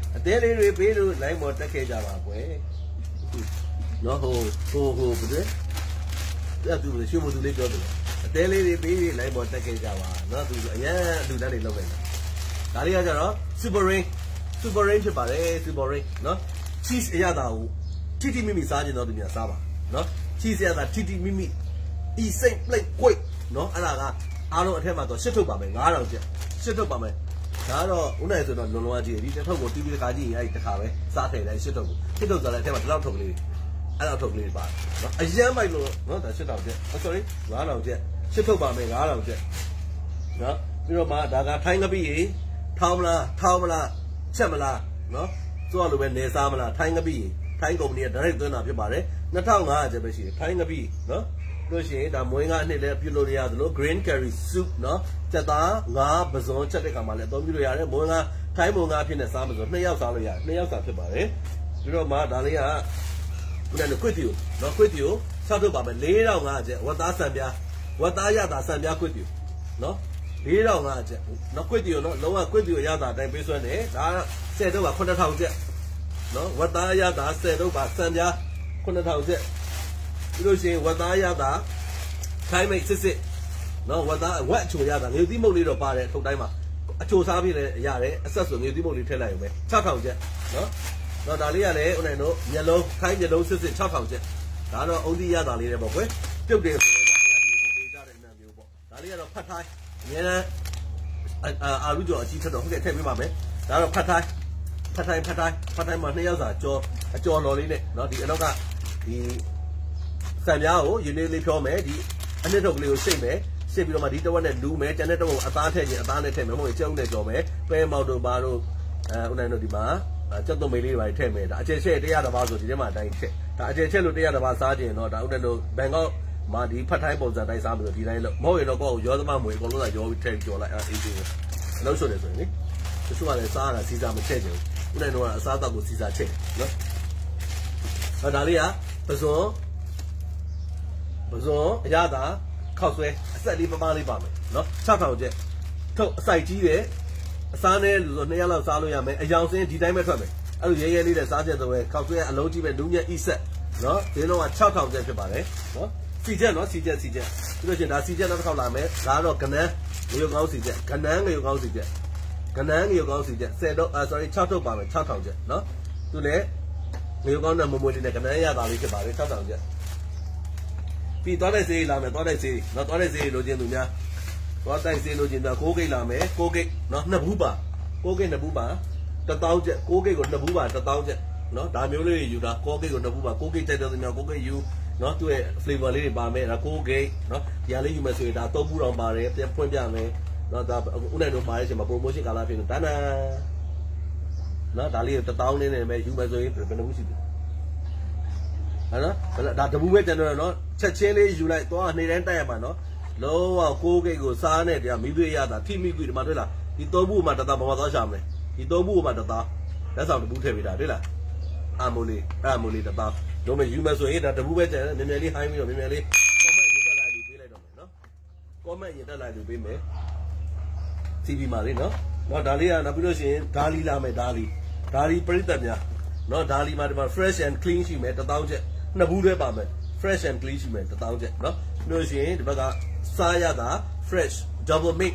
အသေးလေးတွေပေးလို့လိုင်းပေါ်တက်ခဲ့ကြပါကွယ်နော်ဟိုဟိုဟိုဘယ်လဲသူရွှေမသူလေးပြောတယ်အသေးလေးတွေပေးပြီးလိုင်းပေါ်တက်ခဲ့ကြပါနော်သူအရင်အလူတန်းတွေလောက်ခဲ့တယ်ဒါလေးကကြတော့ super ring super ring ဖြစ်ပါတယ် super ring နော် cheese အရသာကိုတီတီမိမိစားခြင်းတော့သူများစားပါနော် cheese အရသာတီတီမိမိ e saint plate ကိုနော်အဲ့ဒါကအားလုံးအထက်မှာတော့ရှစ်ထုတ်ပါမယ်nine thousandကျပ်ရှစ်ထုတ်ပါမယ်ဒါတော့ဦးနိုင်ဆိုတော့လွန်လွန်ကြီးဒီတစ်ထုတ်ကိုတီးပြီးတခါကြည့်ရင်အဲ့ဒီတခါပဲစားထည့်တယ်ရှစ်ထုတ်ကိုရှစ်ထုတ်ဆိုတဲ့အထက်မှာဒီလောက်ထုတ်ကလေးအဲ့လောက်ထုတ်ကလေးပါနော်အရန်မိုက်လို့နော်ဒါရှစ်ထောင်ကျပ် sorry nine thousandကျပ်ရှစ်ထုတ်ပါမယ်nine thousandကျပ်နော်ပြီးတော့မှဒါကထိုင်းငပိရေထောင်းမလားထောင်းမလားချက်မလားနော်သူ့အလိုပဲနေစားမလားထိုင်းငပိရေထိုင်းကုမ္ပဏီက direct သွင်းတာဖြစ်ပါတယ်two thousand five hundredကျပ်ပဲရှိတယ်ထိုင်းငပိနော်လို့ရှိရင်ဒါမွေးငါအနှစ်လည်းပြုတ်လို့ရသလို green curry soup နော်စက်သားငါးပဇွန်ချက်တဲ့ခါမှာလည်းအသုံးပြုလို့ရတယ်မွေးငါထိုင်းမွေးငါဖြစ်နေစားမစို့နှစ်ယောက်စားလို့ရတယ်နှစ်ယောက်စားဖြစ်ပါတယ်ပြီးတော့မှဒါလေးကခုနကခွစ်တီကိုနော်ခွစ်တီကိုဆောက်ထုတ်ပါမယ်four thousand five hundredကျပ်ဝတ်သားဆံပြားဝတ်သားရတာဆံပြားခွစ်တီနော်four thousand five hundredကျပ်နော်ခွစ်တီကိုနော်လုံးဝခွစ်တီကိုရတာအတိုင်းပေးစွဲနေဒါဆယ်တော့ကseven thousandကျပ်နော်ဝတ်သားရတာဆယ်တော့ကဆံပြားseven thousandကျပ်ပြီးလို့ရှိရင်ဝတ်သားရတာခိုင်းမိတ်စစ်စစ်နော်ဝတ်သားဝက်အချိုရတာငွေသီးမုတ်လေးတော့ပါတယ်ထုတ်တိုင်းမှာအချိုစားပြီးလည်းရတယ်အဆက်ဆိုငွေသီးမုတ်လေးထည့်လိုက်ရုံပဲsix thousandကျပ်နော်တော့ဒါလေးကလည်းဦးနိုင်တို့မျက်လုံးခိုင်းမျက်လုံးစစ်စစ်six thousandကျပ်ဒါတော့အုံးသီးရတာလေးတွေပေါ့ကွယ်ပြုတ်တယ်ဆိုတော့ဗျာဒီကိုပေးကြတဲ့အနံ့မျိုးပေါ့ဒါလေးကတော့ဖတ်ထိုင်းအများနဲ့အာလူကျော်အကြီးထက်တော့ဟုတ်ကဲ့ထည့်ပေးပါမယ်ဒါတော့ဖတ်ထိုင်းဖတ်ထိုင်းဖတ်ထိုင်းဖတ်ထိုင်းမှာနှစ်ယောက်စာကြောအကျော်လော်လေးနဲ့နော်ဒီအနောက်ကဒီဆံပြားကိုရင်းလေးလေးဖြောမယ်ဒီအနှစ်ထုတ်ကလေးကိုစိတ်မယ်စိတ်ပြီးတော့မှဒီတဝက်နဲ့လူမယ်ကျန်တဲ့တဝက်ကိုအသားထည့်ခြင်းအသားနဲ့ထည့်မယ်မဟုတ်ရင်ကျုံနဲ့ကြော်မယ်ပဲမောက်တို့ဘာတို့အဲဦးနိုင်တို့ဒီမှာကျက်သွမေးလေးတွေထည့်မယ်ဒါအကျယ်ချက်one hundredပါးဆိုဒီထဲမှာအတိုင်းချက်ဒါအကျယ်ချက်လို့one hundredပါးစားခြင်းတော့ဒါဦးနိုင်တို့ဘန်ကောက်မှာဒီဖတ်ထိုင်းပုံစံတိုင်းစားမယ်ဆိုဒီတိုင်းလို့မဟုတ်ရင်တော့ကိုယ့်ကိုရောသမားမွေအကုန်လုံးကရောပြီးထည့်ကြော်လိုက်အဲအေးအေးအလုပ်ရှုပ်တယ်ဆိုရင်လေတချို့ကလည်းစားရတာစီစာမချက်ချင်ဘူးဦးနိုင်တို့ကအစားအသောက်ကိုစီစာချက်နော်အဲဒါလေးကပဇွန်ပဇွန်အရသာခောက်ဆွဲအဆက်လေးပမားလေးပါမယ်နော်six thousandကျပ်ထုတ်အစိုက်ကြီးတယ်အစားနဲ့လူဆိုtwoရက်လောက်စားလို့ရမယ်အယောင်စင်းဒီတိုင်းပဲထွက်မယ်အဲ့လိုရဲရဲလေးနဲ့စားချက်တော့ခောက်ဆွဲအလုံးကြီးပဲလူညက်အီဆက်နော်ဒီလုံးကsix thousandကျပ်ဖြစ်ပါတယ်နော်စီချက်နော်စီချက်စီချက်ပြီးလို့ရှိရင်ဒါစီချက်နောက်တစ်ခေါက်လာမယ်ဒါကတော့ကနန်းငရုတ်ကောင်းစီချက်ကနန်းငရုတ်ကောင်းစီချက်ကနန်းငရုတ်ကောင်းစီချက်tenတော့ sorry sixထုတ်ပါမယ်six thousandကျပ်နော်သူလည်းငရုတ်ကောင်းနဲ့မမွေးလေးနဲ့ကနန်းရတာလေးဖြစ်ပါတယ်six thousandကျပ်ပြီးသွားတဲ့ဈေးလာမယ်သွားတဲ့ဈေးနော်သွားတဲ့ဈေးလိုချင်သူများသွားတဲ့ဈေးလိုချင်တာကိုးဂိတ်လာမယ်ကိုးဂိတ်နော်နှစ်ဘူးပါကိုးဂိတ်နှစ်ဘူးပါone thousandကျပ်ကိုးဂိတ်ကိုနှစ်ဘူးပါone thousandကျပ်နော်ဒါမျိုးလေးယူတာကိုးဂိတ်ကိုနှစ်ဘူးပါကိုးဂိတ်တိုက်တဲ့သူများကိုးဂိတ်ယူနော်သူ့ရဲ့ flavor လေးတွေပါမယ်ဒါကိုးဂိတ်နော်ဒီဟာလေးယူမယ်ဆိုရင်ဒါသုံးဘူးတောင်ပါတယ်ပြန်ဖွင့်ပြမယ်နော်ဒါဦးနိုင်တို့ပါတဲ့အချိန်မှာ promotion ကာလဖြစ်နေတန်းတန်းနော်ဒါလေးone thousandလေးနဲ့ပဲယူမယ်ဆိုရင်ဘယ်နှဘူးရှိလဲဟမ်နော်ဒါတဘူးပဲတန်တော့နော်ချက်ချင်းလေးယူလိုက်သွားနေတိုင်းတိုက်ရမှာနော်လုံးဝကိုးဂိတ်ကိုစားနဲ့တရားမိသွေးရတာထိမိကွေဒီမှာတွေ့လားဒီသုံးဘူးမှာတသားဘာမှသွားရှာမလဲဒီသုံးဘူးမှာတသားလက်ဆောင်တဘူးထည့်ပေးတာတွေ့လားအာမိုလီအာမိုလီတသားတို့မယူမယ်ဆိုရင်ဒါတဘူးပဲကျန်တယ်နည်းနည်းလေးဟိုင်းပြီးတော့နည်းနည်းလေး comment ရေးတက်လာပြီးပေးလိုက်တော့မယ်နော် comment ရေးတက်လာပြီးပေးမယ် စီဗီ မှာလေနော်နော်ဒါလေးကနောက်ပြီးလို့ရှိရင်ဒါလီလာမယ်ဒါလီဒါလီပရိသတ်များနော်ဒါလီမှာဒီမှာ fresh and clean ရှိမယ်one thousandကျပ်နှစ်ဘူးတွဲပါမယ် fresh and clean ရှိမယ်one thousandကျပ်နော်ပြီးလို့ရှိရင်ဒီဘက်ကစားရတာ fresh double mix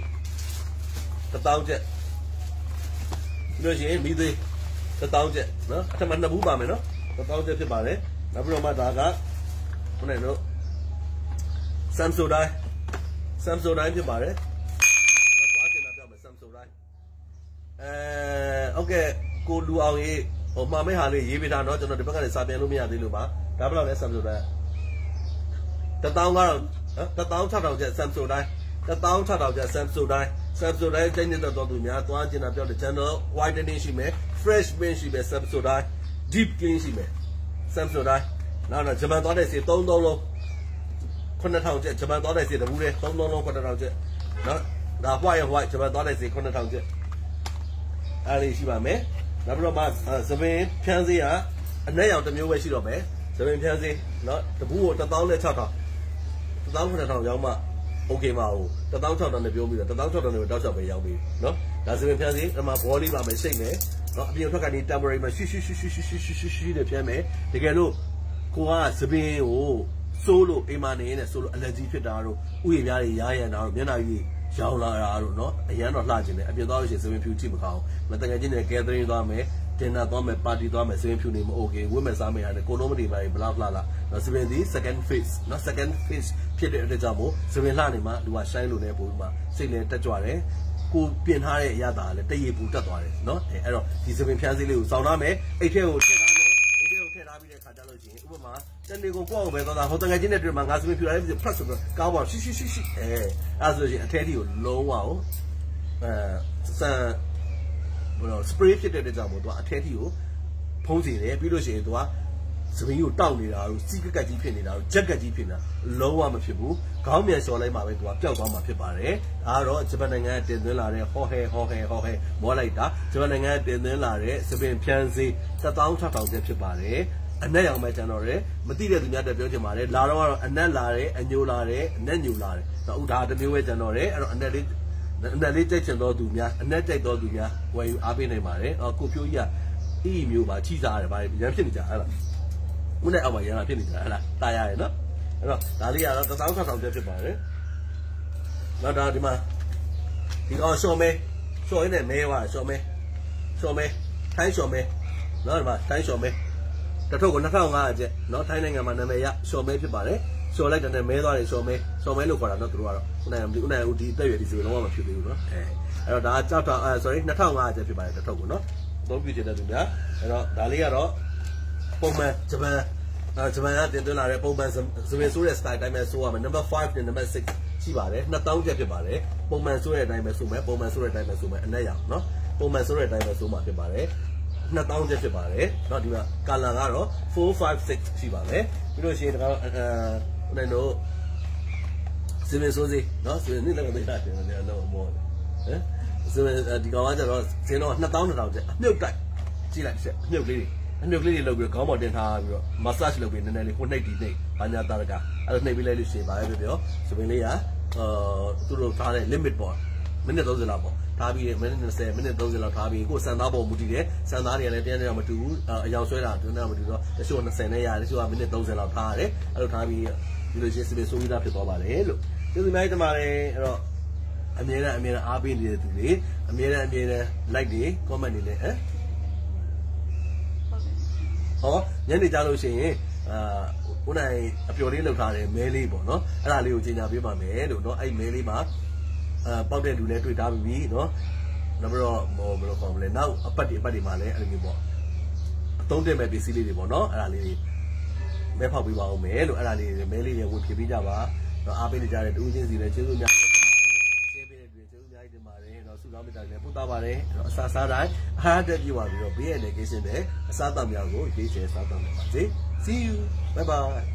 one thousandကျပ်ပြီးလို့ရှိရင်မိသေးone thousandကျပ်နော်အထက်မှာနှစ်ဘူးပါမယ်နော်one thousandကျပ်ဖြစ်ပါတယ်နောက်ပြီးတော့မှဒါကခုနကနော် Samsung တိုင်း Samsung တိုင်းဖြစ်ပါတယ်နော်သွားချင်တာပြောမယ် Samsung တိုင်းအဲဟုတ်ကဲ့ကိုလူအောင်ရေးဟိုမှာမဲ့ဟာလေးရေးပေးတာเนาะကျွန်တော်ဒီဘက်ကနေစာပြန်လို့မရသေးလို့ပါဒါဘယ်လောက်လဲ Samsung တိုင်းone thousandကတော့one thousand six thousandကျပ် Samsung တိုင်းone thousand six thousandကျပ် Samsung တိုင်း Samsung တိုင်းတိုင်းနေတဲ့တော်သူများသွားကျင်တာပြောတယ် channel whitening ရှိမယ် fresh pink ရှိမယ် Samsung တိုင်း deep clean ရှိမယ် Samsung တိုင်းနောက်တော့ဂျပန်သွားတဲ့စီthree thousandလုံးnine thousandကျပ်ဂျပန်သွားတဲ့စီတဘူးလေthree thousandလုံးnine thousandကျပ်နော်ဒါ white white ဂျပန်သွားတဲ့စီnine thousandကျပ်အားလေးရှိပါမယ်နောက်ပြီးတော့မှသပင်ဖြန်းစေးကအနက်ရောင်တစ်မျိုးပဲရှိတော့မယ်သပင်ဖြန်းစေးနော်တဘူးကိုone thousand six thousand one thousand nine thousandရောင်းမှ okay မဟုတ်one thousand six thousandနဲ့ပြောပြီးတော့one thousand six thousandနဲ့တောက်လျှောက်ပဲရောင်းပြီးနော်ဒါသပင်ဖြန်းစေးဒီမှာ body ပါမယ်စိတ်မယ်နော်အပြင်ထွက်ကနေ temporary မှာရှူရှူရှူရှူရှူရှူရှူရှူရှူတဲ့ပြန်မယ်တကယ်လို့ကိုကစပင်းကိုစိုးလို့အိမ်မနေနေစိုးလို့ allergy ဖြစ်တာတို့ဥယျာဉ်များတွေရားရန်တာတို့မျက်နှာကြီးရောင်လာတာတို့နော်အရန်တော့လှကျင်တယ်အပြင်သွားလို့ရှိရင်စပင်းဖြူကြည့်မကောင်းမတကယ်ချင်းနဲ့ gathering သွားမယ်တင်နာသွားမယ် party သွားမယ်စပင်းဖြူနေမ okay ဝတ်မယ်စားမယ်ရတယ်ကိုလုံးမတွေပါဘလားဘလားလားနော်စပင်းဒီ second phase နော် second phase ဖြစ်တဲ့အတွက်ကြောင့်မို့စပင်းလှနေမှာလူက shine လို့နေပုံမှာစိတ်လည်းတက်ကြွတယ်ကိုပြင်ထားတဲ့အရာတာလည်းတရေပူတက်သွားတယ်နော်အဲအဲ့တော့ဒီစပင်ဖြန်းစည်းလေးကိုစောင်းထားမယ်အိတ်ထဲကိုထည့်ထားမယ်အိတ်ထဲကိုထည့်ထားပြီးတဲ့ခါကျလို့ရှိရင်ဥပမာတနေ့ကိုကိုယ့်အောင်ပဲသွားတာဟိုတငယ်ချင်းနဲ့တွေ့မှာငါစပင်ဖြူလာလေးဖတ်ဆိုတော့ကောင်းပါရှိရှိရှိရှိအဲအဲ့ဆိုလို့ရှိရင်အထဲထိကိုလုံးဝအောင်အဲစံဘယ်လို spray ဖြစ်တဲ့အတွက်ကြောင့်မို့သူကအထဲထိကိုဖုံးစီတယ်ပြီးလို့ရှိရင်သူကစပင်းကိုတောက်နေတာတို့စီးကက်ကက်ကြီးဖြစ်နေတာတို့ဂျက်ကက်ကြီးဖြစ်နေတာလုံးဝမဖြစ်ဘူးခေါင်းမြန်လျှော်လိုက်မှပဲသူကပျောက်သွားမှာဖြစ်ပါတယ်ဒါကတော့ဂျပန်နိုင်ငံကတင်သွင်းလာတဲ့ဟောဟဲဟောဟဲဟောဟဲမောလိုက်တာဂျပန်နိုင်ငံကတင်သွင်းလာတဲ့စပင်းဖြန်းစေးတစ်သောင်းခြောက်ထောင်ကျပ်ဖြစ်ပါတယ်အနက်ရောင်ပဲကျန်တော့တယ်မသိတဲ့သူများတက်ပြောချင်ပါတယ်လာတော့ကတော့အနက်လာတယ်အညိုလာတယ်အနက်ညိုလာတယ်တော့ဥဒါတစ်မျိုးပဲကျန်တော့တယ်အဲ့တော့အနက်လေးအနက်လေးကြိုက်ချင်တော့သူများအနက်ကြိုက်တော့သူများဝယ်ယူအားပေးနိုင်ပါတယ်အော်ကိုဖြိုးကြီးကအီမျိုးပါချိစားရတယ်ဗါရန်ဖြစ်နေကြအဲ့လားဦးနဲ့အောက်မှာရန်လာဖြစ်နေကြဟဲ့လားတာရရဲ့နော်အဲ့တော့ဒါလေးကတော့တစ်သောင်းတစ်ထောင်ကျပ်ဖြစ်ပါတယ်နောက်ဒါဒီမှာဒီကောင်ရှော့မဲရှော့ရင်းနဲ့မဲသွားရှော့မဲရှော့မဲထိုင်းရှော့မဲနော်ဒီမှာထိုင်းရှော့မဲတစ်ထုပ်ကိုနှစ်ထောင်ငါးရာကျပ်နော်ထိုင်းနိုင်ငံမှာနာမည်ရရှော့မဲဖြစ်ပါတယ်ရှော့လိုက်တဲ့နဲ့မဲသွားတယ်ရှော့မဲရှော့မဲလို့ခေါ်တာနော်သူတို့ကတော့ဦးနိုင်ဦးနိုင်ဦးဒီအသက်ရွယ်ဒီဆိုလုံးဝမဖြစ်သေးဘူးနော်အဲအဲ့တော့ဒါကကြောက်ထောင်အဲ sorry နှစ်ထောင်ငါးရာကျပ်ဖြစ်ပါတယ်တစ်ထုပ်ကိုနော်သုံးပြတဲ့သူများအဲ့တော့ဒါလေးကတော့ပုံမှန်ဂျပန်ဂျပန်ကတင်သွင်းလာတဲ့ပုံမှန်စပင်ဆိုးတဲ့ style အတိုင်းပဲဆိုရမယ် number five နဲ့ number six ရှိပါတယ်နှစ်သောင်းကျပ်ဖြစ်ပါတယ်ပုံမှန်ဆိုးတဲ့အတိုင်းပဲဆိုမယ်ပုံမှန်ဆိုးတဲ့အတိုင်းပဲဆိုမယ်အနက်ရောင်နော်ပုံမှန်ဆိုးတဲ့အတိုင်းပဲဆိုမှာဖြစ်ပါတယ်နှစ်သောင်းကျပ်ဖြစ်ပါတယ်เนาะဒီမှာ color ကတော့ four five six ရှိပါမယ်ပြီးလို့ရှိရင်ဒါကအဲနိုင်တော့စပင်ဆိုးစီเนาะစပင်နေ့လည်းသိတာတယ်လည်းတော့ဘောဟမ်စပင်ဒီကောင်ကကျတော့စင်တော့နှစ်သောင်းနှစ်ထောင်ကျပ်အမြုပ်တိုက်ကြည့်လိုက်ချက်အမြုပ်လေးတွေအမြုပ်လေးတွေလုပ်ပြီးတော့ခေါင်းပေါ်တင်ထားပြီးတော့ massage လုပ်ပြီးနည်းနည်းလေးကိုနှိပ်တီးနှိပ်ဘာညာတာရကအဲ့လိုနှိပ်ပြီးလိုက်လို့ရှိရင်ပါပဲပြောပြောစပင်လေးကအာသူတို့ထားတဲ့ limit ပေါ့မိနစ်သုံးဆယ်လောက်ပေါ့ထားပြီးမိနစ်နှစ်ဆယ်မိနစ်သုံးဆယ်လောက်ထားပြီးကိုစံသားပေါ်မူတည်တယ်စံသားတွေကလည်းတရားတရားမတူဘူးအယောင်ဆွဲတာတူနေတာမတူတော့တချို့နှစ်ဆယ်နဲ့ရတယ်တချို့ကမိနစ်သုံးဆယ်လောက်ထားရတယ်အဲ့လိုထားပြီးဒီလိုရှင်းစပင်ဆိုးပြီးသားဖြစ်သွားပါတယ်လို့ကျေးဇူးများတင်ပါတယ်အဲ့တော့အမြဲတမ်းအမြဲတမ်းအားပေးနေတဲ့သူတွေအမြဲတမ်းအမြဲတမ်း like တွေ comment တွေလည်းဟမ်ဟောညနေကြလို့ရှိရင်အာဦးနိုင်အပျော်လေးလောက်ထားတယ်မဲလေးပေါ့နော်အဲ့ဒါလေးကိုကြီးညာပေးပါမယ်လို့နော်အဲ့မဲလေးမှာအာပေါက်တဲ့လူလည်းတွေ့ထားပြီနော်နောက်ပြီးတော့ဟိုဘယ်လိုခေါ်မလဲနောက်အပတ်ဒီအပတ်ဒီမှာလည်းအဲ့လိုမျိုးပေါ့အသုံးတင်မဲ့ပစ္စည်းလေးတွေပေါ့နော်အဲ့ဒါလေးတွေမဲဖောက်ပေးပါဦးမယ်လို့အဲ့ဒါလေးတွေမဲလေးတွေဝင်ပြပေးကြပါတော့အားပေးနေကြတဲ့တူးချင်းစီလည်းကျေးဇူးများတင်ပါတယ်ရှင်းပေးတဲ့တွေ့ကျေးဇူးများတင်ပါတယ်တော့ဆုတောင်းမေတ္တာလည်းပို့သားပါတယ်အဲ့တော့အစားစားတိုင်းအားတက်ပြပါပြီးတော့ဘေးရတဲ့ကိစ္စနဲ့အစားတောက်များကိုရေးချယ်စားတောက်နေပါစေ See you bye bye